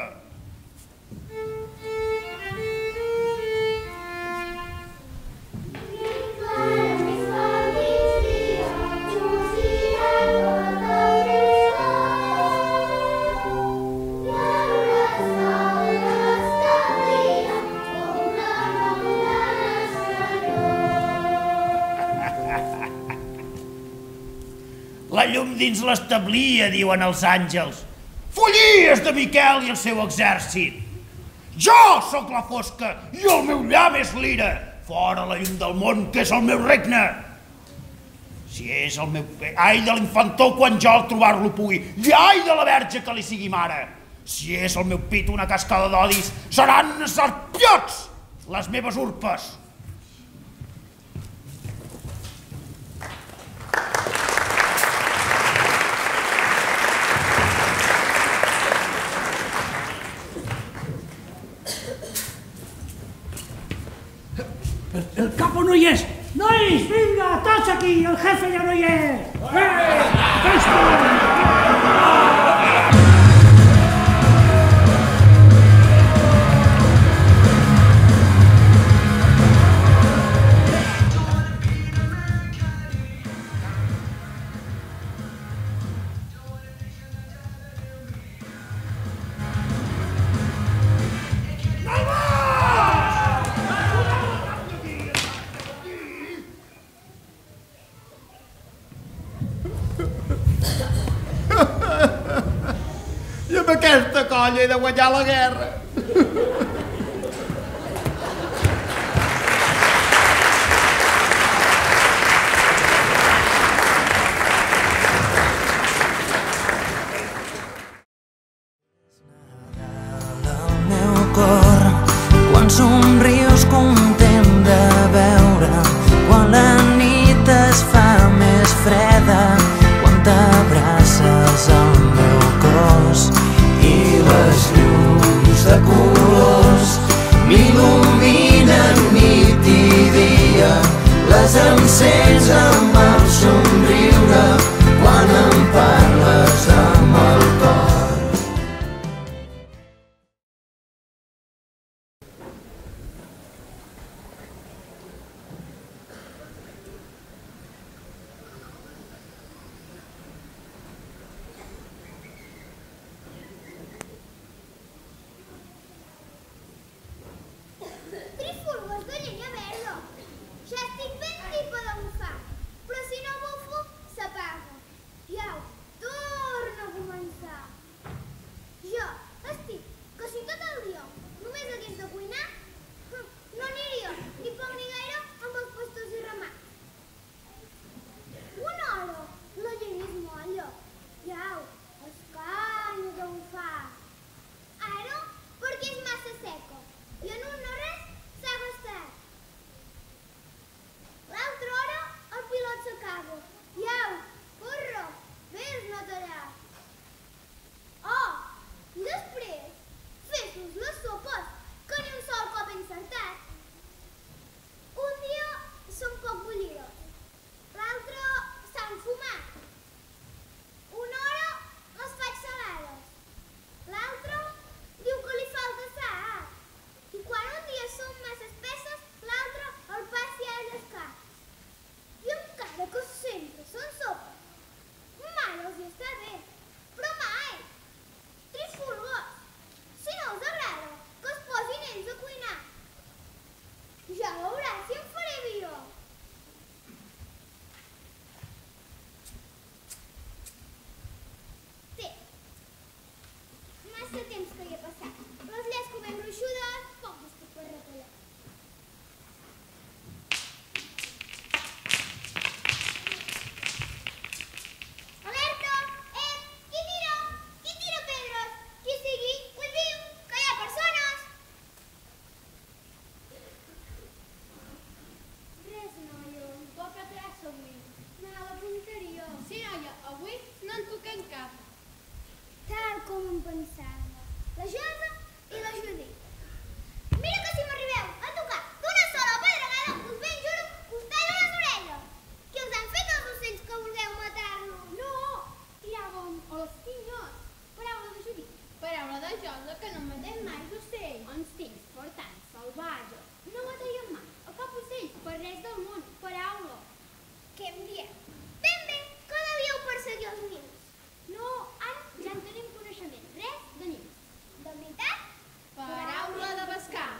La llum dins l'establia, diuen els àngels. Follies de Miquel i el seu exèrcit. Jo sóc la fosca i el meu llamp és l'ira. Fora la llum del món, que és el meu regne. Si és el meu... Ai de l'infantor quan jo al trobar-lo pugui. I ai de la verge que li sigui mare. Si és el meu pit una cascada d'odis, seran serpiots les meves urpes. El capo no hi és! Nois, vinga, tots aquí! El jefe ja no hi és! Aquesta colla he de guanyar la guerra. El meu cor, quan somrius content de veure, quan la nit es fa més freda, quan t'abraces al meu cos i les llums de color m'encens amb el somriure quan em parles amb el cor. Trifurgues de llenya verda. Ja estic ben tipa de bufar, però si no bufo, s'apaga. I au, torna a començar. Jo estic que si tot el dia només hagués de cuinar, no aniria ni poc ni gaire amb els pastors i ramats. Una hora, la llenya es molla. I au, escanya de bufar. Ara, perquè és massa seca, i en un no res s'ha gastat. L'altra hora el pilot s'acaba. I au, corre, vés-ne tallat. Oh, i després, fes-nos les sopes, que ni un sol cop he encertat. Un dia són poc bullides, l'altre s'han fumat. Una hora les faig salades, l'altre diu que li falta sal. I quan un dia són massa espesses, l'altre el pa s'hi ha llescat. I encara que sempre són sopes, mai els hi està bé, però mai. Trifurgues, si no us agrada, que es posin ells a cuinar. Ja veuràs si em faré millor. Té, massa temps que hi he passat. Les llesco ben gruixudes, poc estic per retallar. Alerta! Qui tira? Qui tira pedres? Qui sigui, ho diu, que hi ha persones! Res, noia, poca traça avui. Mala punteria. Sí, noia, avui no en toquem cap. Tal com em pensava. La Josa i la Judit. Mira que si m'arribeu a tocar d'una sola pedregada, us ben juro que us tallo les orelles. Què us han fet els ocells que vulgueu matar-los? No, tiràvem els pinyons. Paraula de Judit. Paraula de Josa, que no matem mai d'ocell. Ens tens per tant salvatge. No mataríem mai a cap ocell per res del món. Paraula. Què em dieu? Ben bé, que devíeu perseguir els nius. No, ara ja en tenim coneixement. Res de nius. De veritat? Paraula de pescar.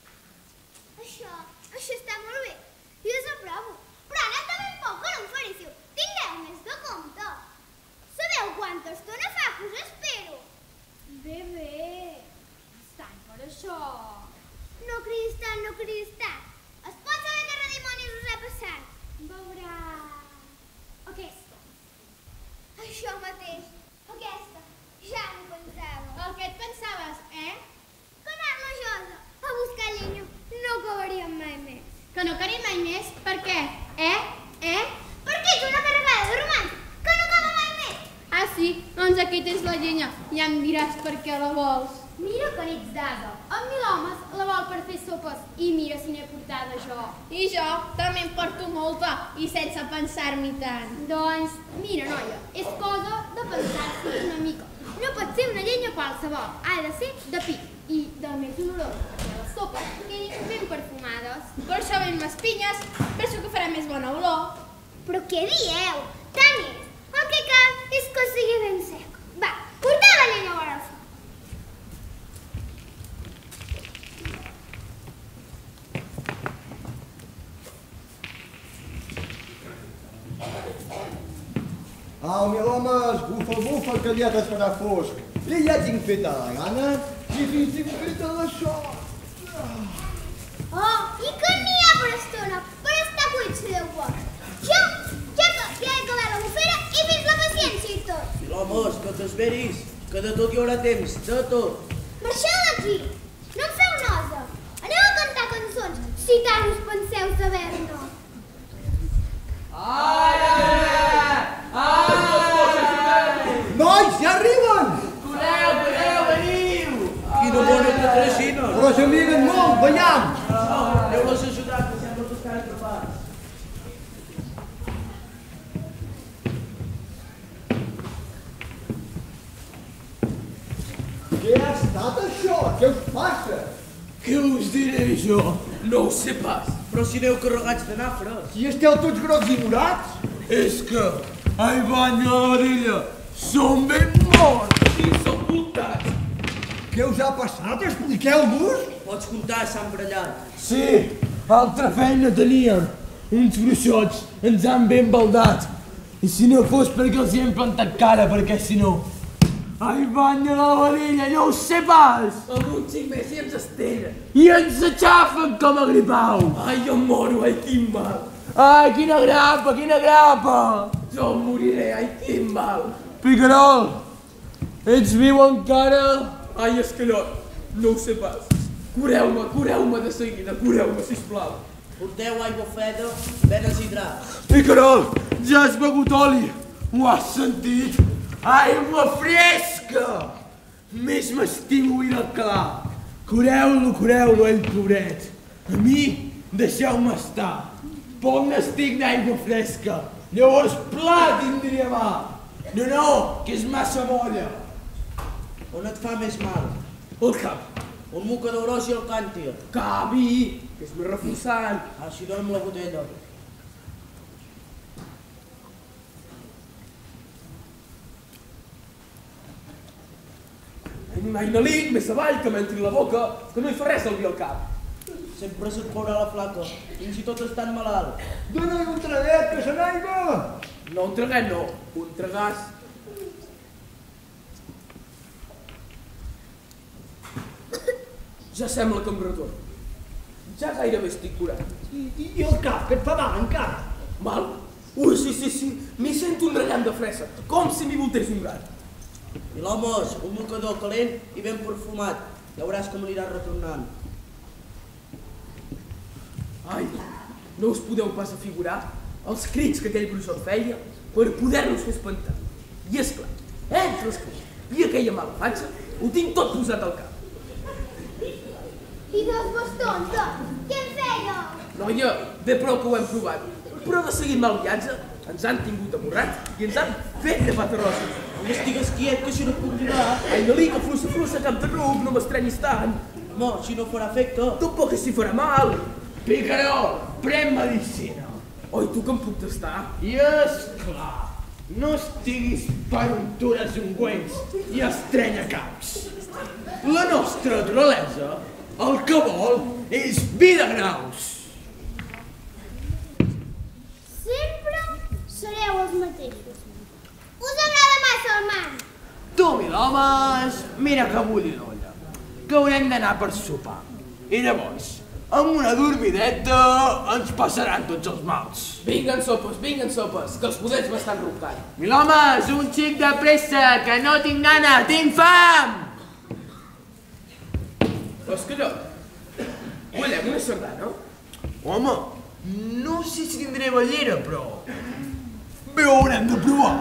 Això està molt bé. Jo us aprovo. Però ara també poc que no em faríssiu. Tingueu més de compte. Sabeu quanta estona fa que us espero? Bé, estan per això. No cridis tant, no cridis tant. Es pot saber què redimonis us ha passat? Veurà... aquesta. Això mateix. Aquesta. Ja m'ho pensava. El que et pensaves, eh? Que anar la Josa a buscar llenya no acabaríem mai més. Que no querim mai més? Per què? Perquè ets una carregada de romans que no acaba mai més. Ah, sí? Doncs aquí tens la llenya. Ja em diràs per què la vols. Mira que n'ets d'asa. Amb 1000 homes la vol per fer sopes i mira si n'he portada jo. I jo també en porto molta i sense pensar-m'hi tant. Doncs, mira, noia, és cosa de pensar-s'hi una mica. No pot ser una llenya qualsevol, ha de ser de pi i del més olorós, que les sopes quedin ben perfumades. Per això ben les pinyes, penso que farà més bona olor. Però què dieu? Tant és. El que cal és que sigui ben sec. Va, porteu la llenya vora el foc. Au, mil homes, bufa, que aviat es farà fosc. I ja tinc feta la gana i fins tinc feta la sort. Oh, i que n'hi ha per estona, per estar cuits si Déu vol. Jo, ja he acabat la bufera i fins la paciència i tot. I l'homes, que t'esperis, que de tot hi haurà temps, de tot. Marxeu d'aquí, no em feu nosa. Aneu a cantar cançons, si tant us penseu saber-ne. Nois, ja arriben! Correu, veniu! Quina bona patrocina! Però ja miguen molt, ballant! Aneu-les a ajudar, que sembla que estan atrapats. passat això? Què us passa? Què us diré jo? No ho sé pas. Però si aneu carregats de nafres. Si esteu tots grocs i morats? És que, ai banya la vedella, som ben morts i som voltats. Què us ha passat? Expliqueu-vos. Pots comptar, Sant Brellat. Sí, altra feina teníem. Uns bruixots ens han ben baldat. I si no fos perquè els hi hem plantat cara, perquè si no... Ai, banya la vedella, no ho sé pas! Amb un xic més i ens estellen. I ens aixafen com a gripau! Ai, jo moro, ai, quin mal! Ai, quina grapa, quina grapa! Jo em moriré, ai, quin mal! Picarol, ets viu encara? Ai, Escallot, no ho sé pas. Cureu-me de seguida, cureu-me, sisplau. Porteu aigua freda, venes i draps. Picarol, ja has begut oli, ho has sentit? Aigua fresca! Més m'estimo ir al clar. Cureu-lo, ell pobret. A mi, deixeu-me estar. Poc n'estic d'aigua fresca. Llavors pla tindria mà. No, que és massa molla. On et fa més mal? El cap. Un mocador gros i el càntir. Cavi, que és més reforçant. Així dóna'm la botella. Un ainalic més avall que m'entri la boca, que no hi fa res al vi al cap. Sempre se't caurà la flaca, fins i tot estant malalt. Dóna-li un traguet, que se n'aigua! No, un traguet no, un tragàs. Ja sembla que em retorno. Ja gairebé estic curat. I el cap, que et fa mal encara? Mal? Ui, sí, m'hi sento un rellant de fressa, com si m'hi voltés un gat. I l'home, un mocador calent i ben perfumat. Ja veuràs com aniràs retornant. Ai, no us podeu pas afigurar els crits que aquell bruixot feia per poder-nos fer espantar. I esclar, entre els crits i aquella malafatxa, ho tinc tot posat al cap. I dos bastons, doncs, què en fèieu? Noia, bé prou que ho hem provat, però de seguir mal viatge ens han tingut amorrats i ens han fet de patarrossos. No estigues quiet, que això no et puc ajudar. Ai, Nalí, que flussa, cap de ruc, no m'estrenyis tant. No, si no farà efecte. Tampoc que si farà mal. Picarol, pren medicina. Oi, tu que em puc tastar? I esclar, no estiguis per untures ungüents i estrenya caps. La nostra naturalesa, el que vol, és vida graus. Sempre sereu els mateixos. Us agrada massa el mar. Tu, mil homes, mira que bulli l'olla, que haurem d'anar per sopar. I llavors, amb una dormideta ens passaran tots els mals. Vinguen sopes, que els poders m'estan roncant. Mil homes, un xic de pressa, que no tinc gana, tinc fam! Però Escallot, ballem una sardana? Home, no sé si tindré ballera, però bé ho haurem de provar.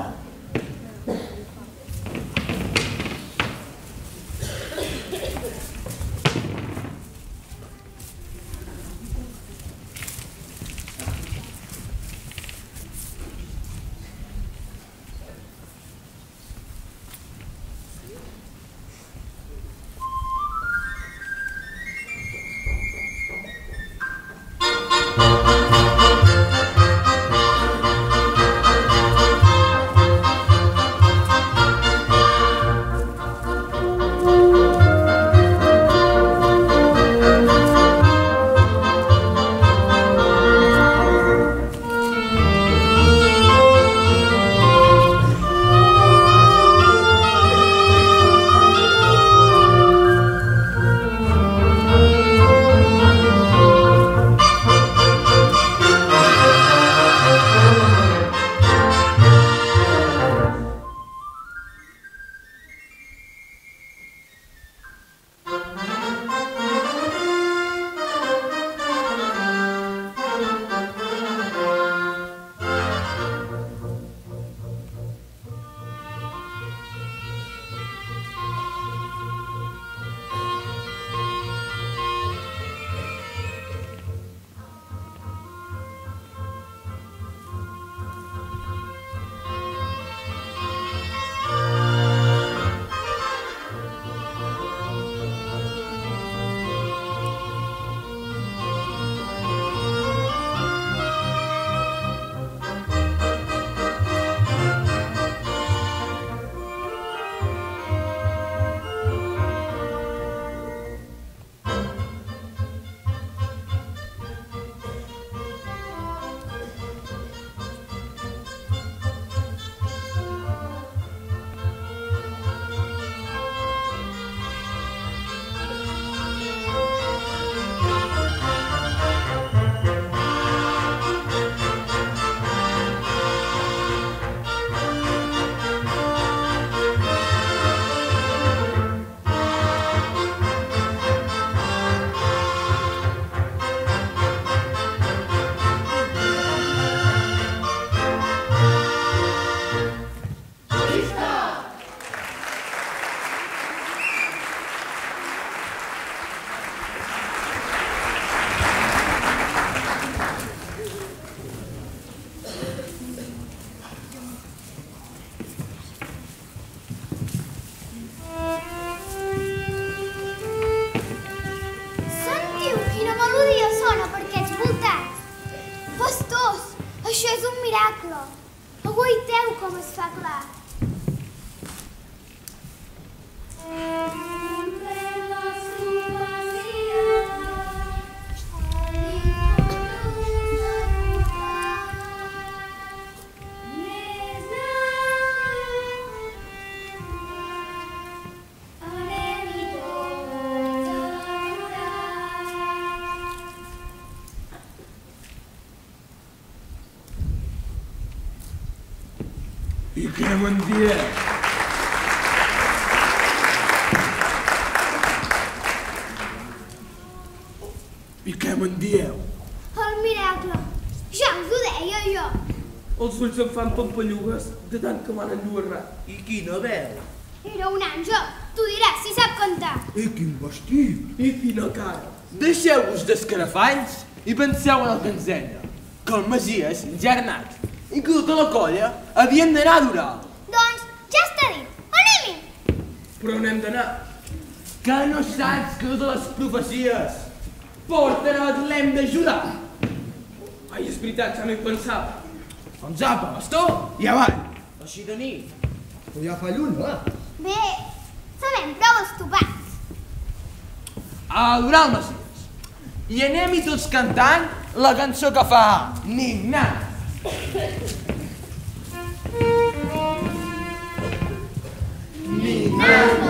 Això és un miracle. Aguaiteu com es fa clar. I què me'n dieu? I què me'n dieu? El miracle. Ja us ho deia jo. Els ulls em fan pampallugues de tant que m'han enlluernat. I quina veu? Era un àngel. Tu diràs si sap cantar. I quin vestit? I quina cara. Deixeu-vos d'escarafanys i penseu en el que ens deia, que el Masies ja ha anat i que tota la colla havien d'anar a adorar. Doncs ja està dit. Anem-hi. Però on hem d'anar? Que no saps que de les profecies porten a l'hem d'ajudar. Ai, és veritat, ja m'hi pensava. Doncs apa, bastó i avall. Així de nit. Però ja fa lluna, va. Bé, sabem prou estopats. A adorar el Masies. I anem-hi tots cantant la cançó que fa Nignat. Nignat.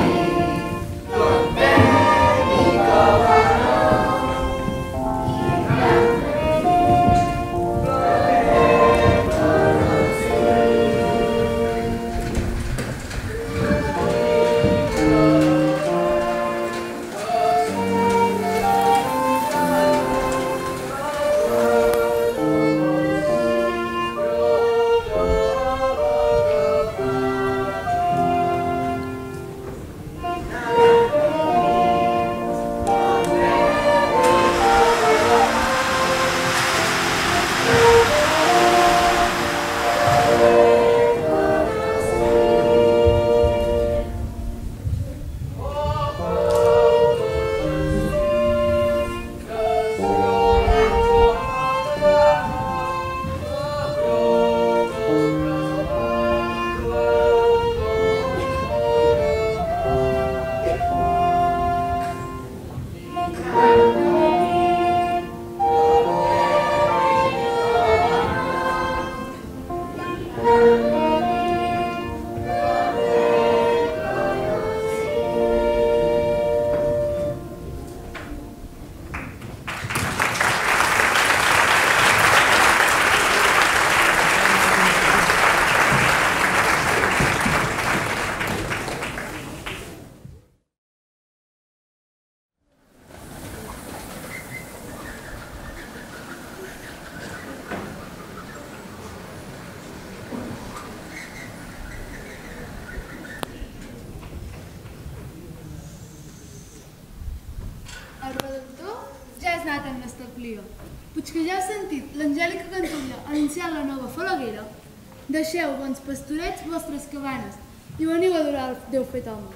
El redactor ja és nat en l'establió. Puig que ja heu sentit l'angèlica cantulla anunciant la nova falaguera, deixeu, bons pastorets, vostres cabanes i veniu a adorar el Déu fet home.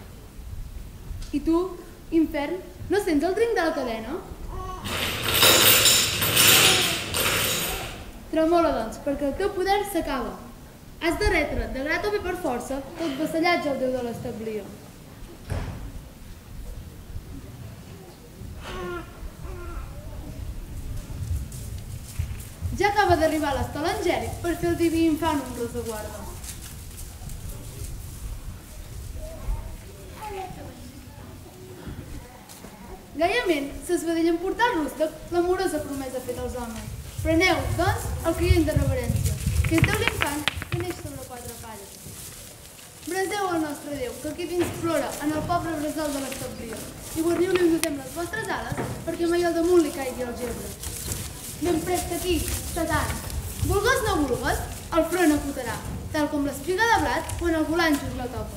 I tu, infern, no sents el trinc de la cadena? Tremola, doncs, perquè el teu poder s'acaba. Has de retre, de grat o bé per força, tot vassallatge al Déu de l'establió. Ja acaba d'arribar l'estol angèlic per fer el diví infant un gros de guarda. Gaiament s'esvedella en portar al rústec l'amorosa promesa feta als homes. Preneu, doncs, el client de reverència, que és Déu l'infant que neix sobre quatre palles. Braseu al nostre Déu, que aquí dins plora en el pobre bressol de l'establió, i guarniu-li us usem les vostres ales perquè mai al damunt li caigui el gebre. Ben prest aquí, Satan. Vulgues no vulgues, el front acotarà, tal com l'espiga de blat quan el volanxos la topa.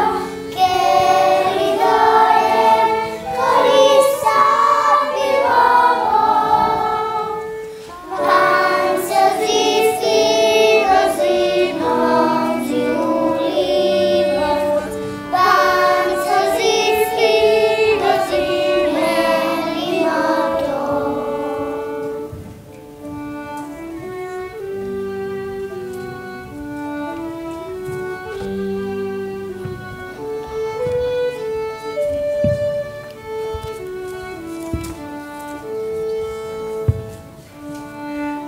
Viva!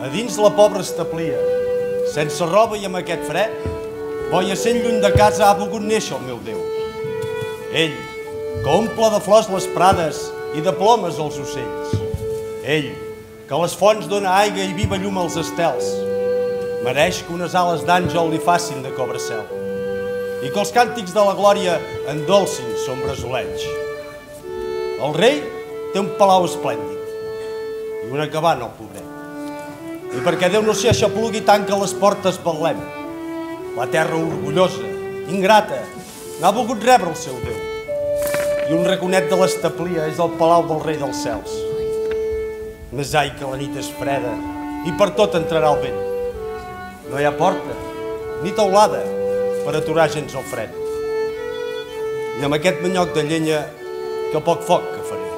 A dins la pobra establia, sense roba i amb aquest fred, boia sent lluny de casa ha volgut néixer el meu Déu. Ell, que omple de flors les prades i de plomes els ocells. Ell, que a les fonts dona aigua i viva llum als estels, mereix que unes ales d'àngel li facin de cobracel i que els càntics de la glòria endolcin son braçoleig. El rei té un palau esplèndid i una cabana al pobret. I perquè Déu no s'hi aixaplugui tanca les portes Betlem. La terra orgullosa, ingrata, n'ha volgut rebre el seu Déu. I un raconet de l'establia és el palau del rei dels cels. Més ai que la nit és freda i per tot entrarà el vent. No hi ha porta ni teulada per aturar gens el fred. I amb aquest manyoc de llenya que poc foc que faré.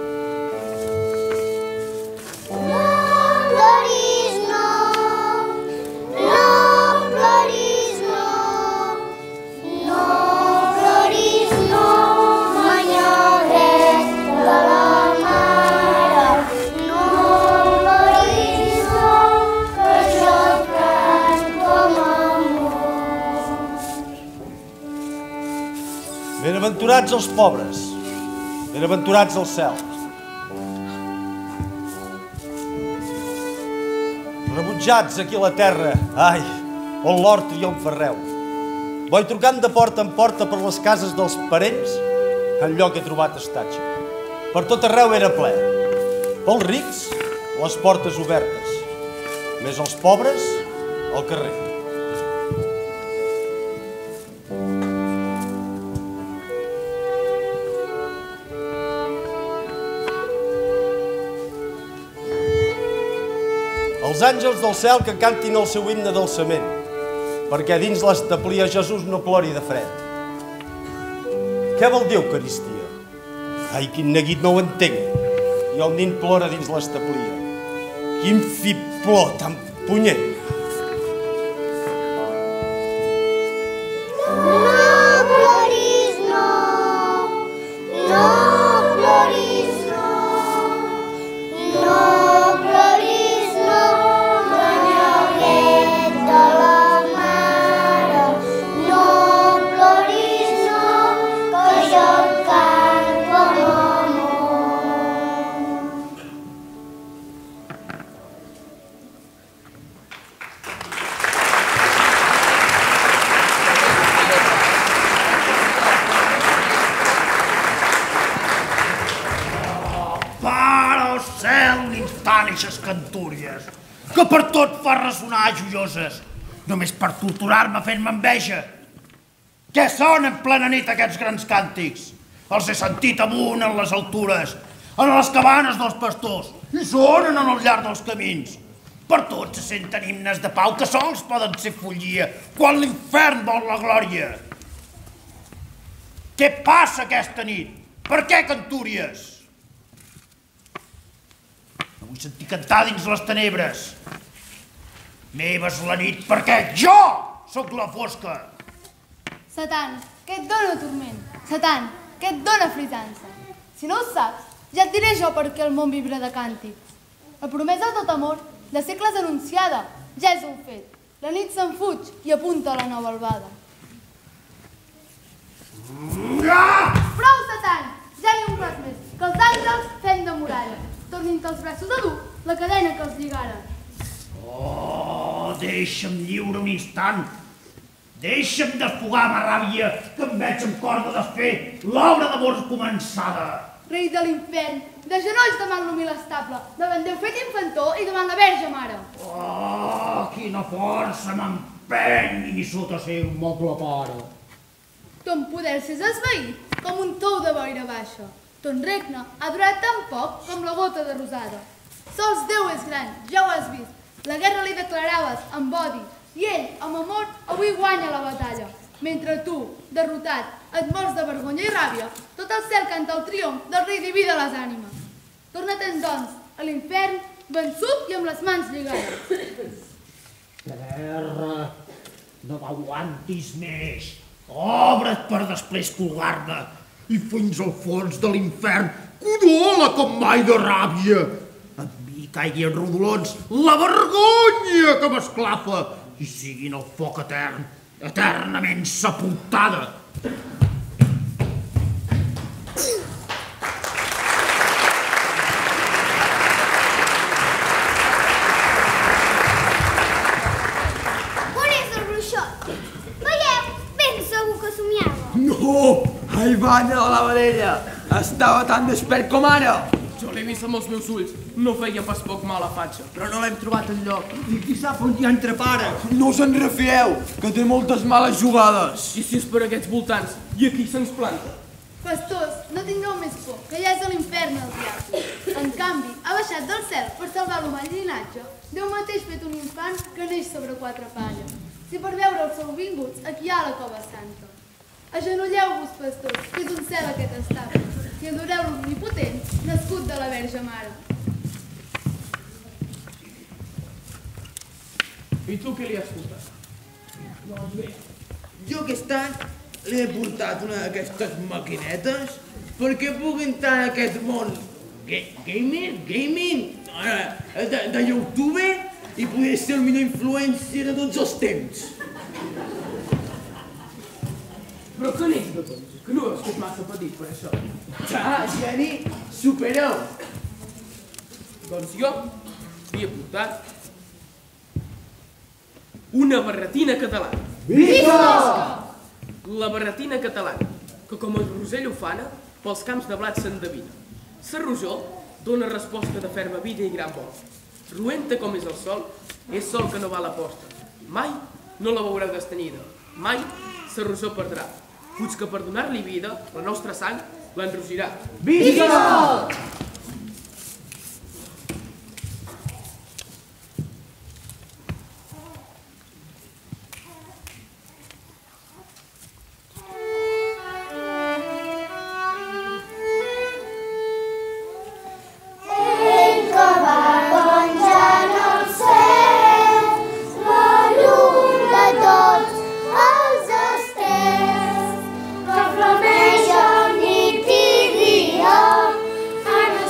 Benaventurats els pobres, benaventurats el cel. Rebutjats aquí a la terra, ai, on l'or triomfa arreu. Voi trucant de porta en porta per les cases dels parents, enlloc he trobat estatge. Per tot arreu era ple. Pels rics, les portes obertes, més els pobres, al carrer. Els àngels del cel que cantin el seu himne d'alçament, perquè dins l'establia Jesús no plori de fred. Què vol dir Eucaristia? Ai, quin neguit no ho entenc. I el nin plora dins l'establia. Quin fibló tan punyent. Cantúries, que per tot fa ressonar joioses, només per torturar-me fent-me enveja. Què són en plena nit aquests grans càntics? Els he sentit amunt en les altures, en les cabanes dels pastors, i sonen en el llarg dels camins. Per tot se senten himnes de pau que sols poden ser follia quan l'infern vol la glòria. Què passa aquesta nit? Per què cantúries? Vull sentir cantar dins les tenebres. Meva és la nit perquè jo sóc la fosca. Satan, què et dóna turment? Satan, què et dóna frisança? Si no ho saps, ja et diré jo per què el món vibra de càntics. La promesa de tot amor, de segles anunciada, ja és un fet. La nit se'n fuig i apunta a la nova albada. Prou, Satan! Ja ni un pas més, que els àngels fem de muralla. Tornin-te als braços a dur la cadena que els lligaren. Oh, deixa'm lliure un instant. Deixa'm desfogar ma ràbia, que em veig amb corda de fer l'obra d'amor començada. Rei de l'infern, de genolls davant l'humil estable, davant Déu fet infantó i davant la Verge Mare. Oh, quina força m'empeny sota seu moble pare. Ton poder s'és esvaït com un tou de boira baixa. Ton regne ha durat tan poc com la gota de rosada. Sols Déu és gran, ja ho has vist. La guerra li declaraves amb odi i ell, amb amor, avui guanya la batalla. Mentre tu, derrotat, et mors de vergonya i ràbia, tot el cel canta el triomf del rei diví de les ànimes. Torna-te'n, doncs, a l'infern, vençut i amb les mans lligades. Terra, no m'aguantis més. Obre't per després colgar-me i fins al fons de l'infern, codola com mai de ràbia. Amb mi caigui en rodolons la vergonya que m'esclafa i sigui en el foc etern, eternament sepultada. On és el bruixot? Veieu? Ben segur que somiava. No! Ai, banya de la vedella! Estava tan despert com ara! Jo l'he vist amb els meus ulls. No feia pas poc mal a fatxa. Però no l'hem trobat enlloc. I qui sap on hi entrepara? No se'n refieu, que té moltes males jugades. I si és per aquests voltants, i aquí se'ns planta. Pastors, no tingueu més por, que ja és a l'infern el diable. En canvi, ha baixat del cel per salvar l'humà llinatge. Déu mateix fet un infant que neix sobre 4 palles. Si per veure els sou vinguts, aquí hi ha la cova santa. Agenolleu-vos, pastors, que és un cel aquest estable, i adoreu l'omnipotent, nascut de la Verge Mare. I tu què li has portat? Doncs bé, jo aquest any li he portat una d'aquestes maquinetes perquè pugui entrar en aquest món gaming, de YouTube i poder ser el millor influencer de tots els temps. Però que n'és de tots? Que no veus que és massa petit per això? Ja, Geni, supera-ho. Doncs jo li he portat una barretina catalana. Visca! La barretina catalana, que com el rosell ufana, pels camps de blat s'endevina. Sa rosó dóna resposta de ferma vida i gran vol. Roenta com és el sol, és sol que no va a la posta. Mai no la veureu destenyida, mai sa rosó perdrà. Puig que per donar-li vida, la nostra sang l'enrogirà. Visca! Que flameja nit i dia en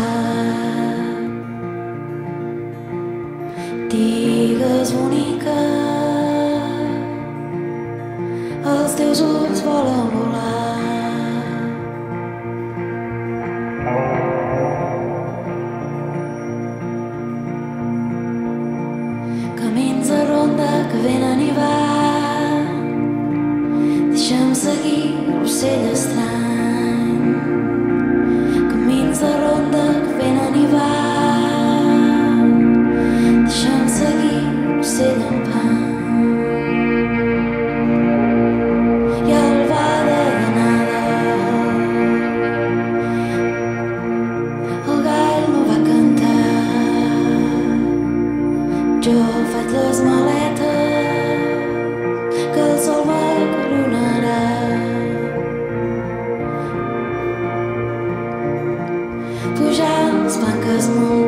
Digues bonica, els teus ulls volen volar. Camins de ronda que venen i van, deixa'm seguir l'ocell estrany. Camins de ronda que venen i van, deixa'm seguir l'ocell en pan. I albada d'anada, el gall me va cantar. Jo faig les maletes, que el sol m'acoronarà. Pujant les banques muntades,